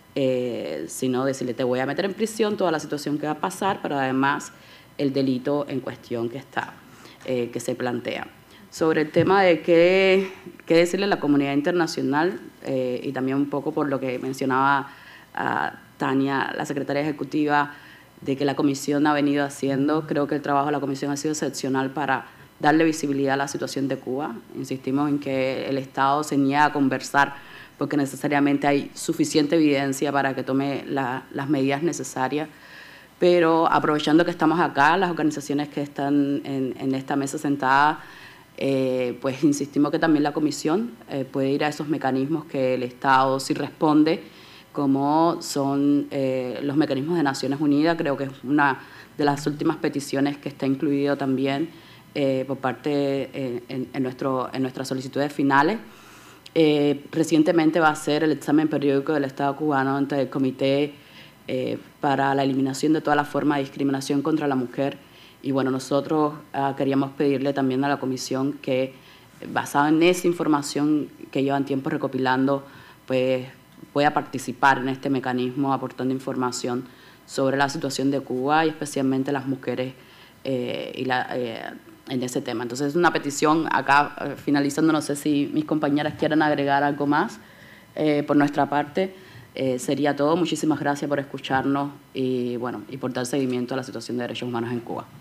eh, sino decirle te voy a meter en prisión, toda la situación que va a pasar, pero además el delito en cuestión que está, eh, que se plantea. Sobre el tema de qué, qué decirle a la comunidad internacional, eh, y también un poco por lo que mencionaba uh, Tania, la secretaria ejecutiva, de que la comisión ha venido haciendo, creo que el trabajo de la comisión ha sido excepcional para darle visibilidad a la situación de Cuba. Insistimos en que el Estado se niega a conversar porque necesariamente hay suficiente evidencia para que tome la, las medidas necesarias, pero aprovechando que estamos acá, las organizaciones que están en, en esta mesa sentada, eh, pues insistimos que también la comisión eh, puede ir a esos mecanismos que el Estado sí responde, como son eh, los mecanismos de Naciones Unidas. Creo que es una de las últimas peticiones que está incluido también eh, por parte eh, en, en, nuestro, en nuestras solicitudes finales. Eh, recientemente va a ser el examen periódico del Estado cubano ante el Comité eh, para la eliminación de toda la forma de discriminación contra la mujer. Y bueno, nosotros uh, queríamos pedirle también a la comisión que, basado en esa información que llevan tiempo recopilando, pues pueda participar en este mecanismo aportando información sobre la situación de Cuba y especialmente las mujeres eh, y la, eh, en ese tema. Entonces es una petición acá, eh, finalizando, no sé si mis compañeras quieren agregar algo más. Eh, por nuestra parte eh, sería todo. Muchísimas gracias por escucharnos y, bueno, y por dar seguimiento a la situación de derechos humanos en Cuba.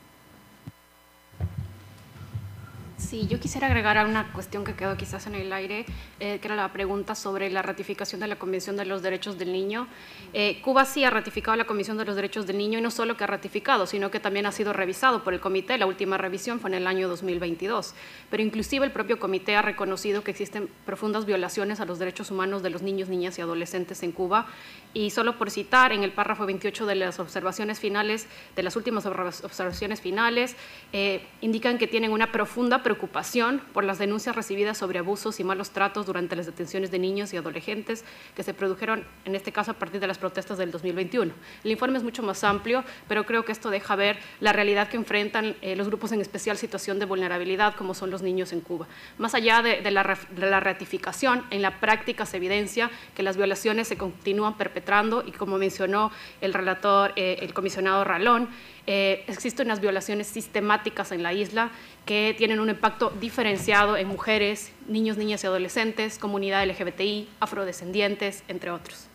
Sí, yo quisiera agregar a una cuestión que quedó quizás en el aire, eh, que era la pregunta sobre la ratificación de la Convención de los Derechos del Niño. Eh, Cuba sí ha ratificado la Convención de los Derechos del Niño y no solo que ha ratificado, sino que también ha sido revisado por el comité. La última revisión fue en el año dos mil veintidós. Pero inclusive el propio comité ha reconocido que existen profundas violaciones a los derechos humanos de los niños, niñas y adolescentes en Cuba. Y solo por citar, en el párrafo veintiocho de las observaciones finales, de las últimas observaciones finales, eh, indican que tienen una profunda preocupación por las denuncias recibidas sobre abusos y malos tratos durante las detenciones de niños y adolescentes que se produjeron, en este caso, a partir de las protestas del dos mil veintiuno. El informe es mucho más amplio, pero creo que esto deja ver la realidad que enfrentan eh, los grupos en especial situación de vulnerabilidad, como son los niños en Cuba. Más allá de, de, la, de la ratificación, en la práctica se evidencia que las violaciones se continúan perpetrando y, como mencionó el relator, eh, el comisionado Ralón, Eh, existen unas violaciones sistemáticas en la isla que tienen un impacto diferenciado en mujeres, niños, niñas y adolescentes, comunidad L G B T I, afrodescendientes, entre otros.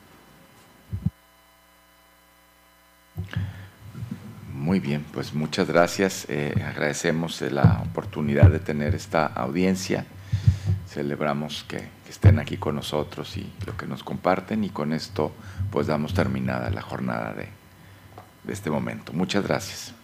Muy bien, pues muchas gracias. Eh, agradecemos la oportunidad de tener esta audiencia. Celebramos que, que estén aquí con nosotros y lo que nos comparten, y con esto pues damos terminada la jornada de, de este momento. Muchas gracias.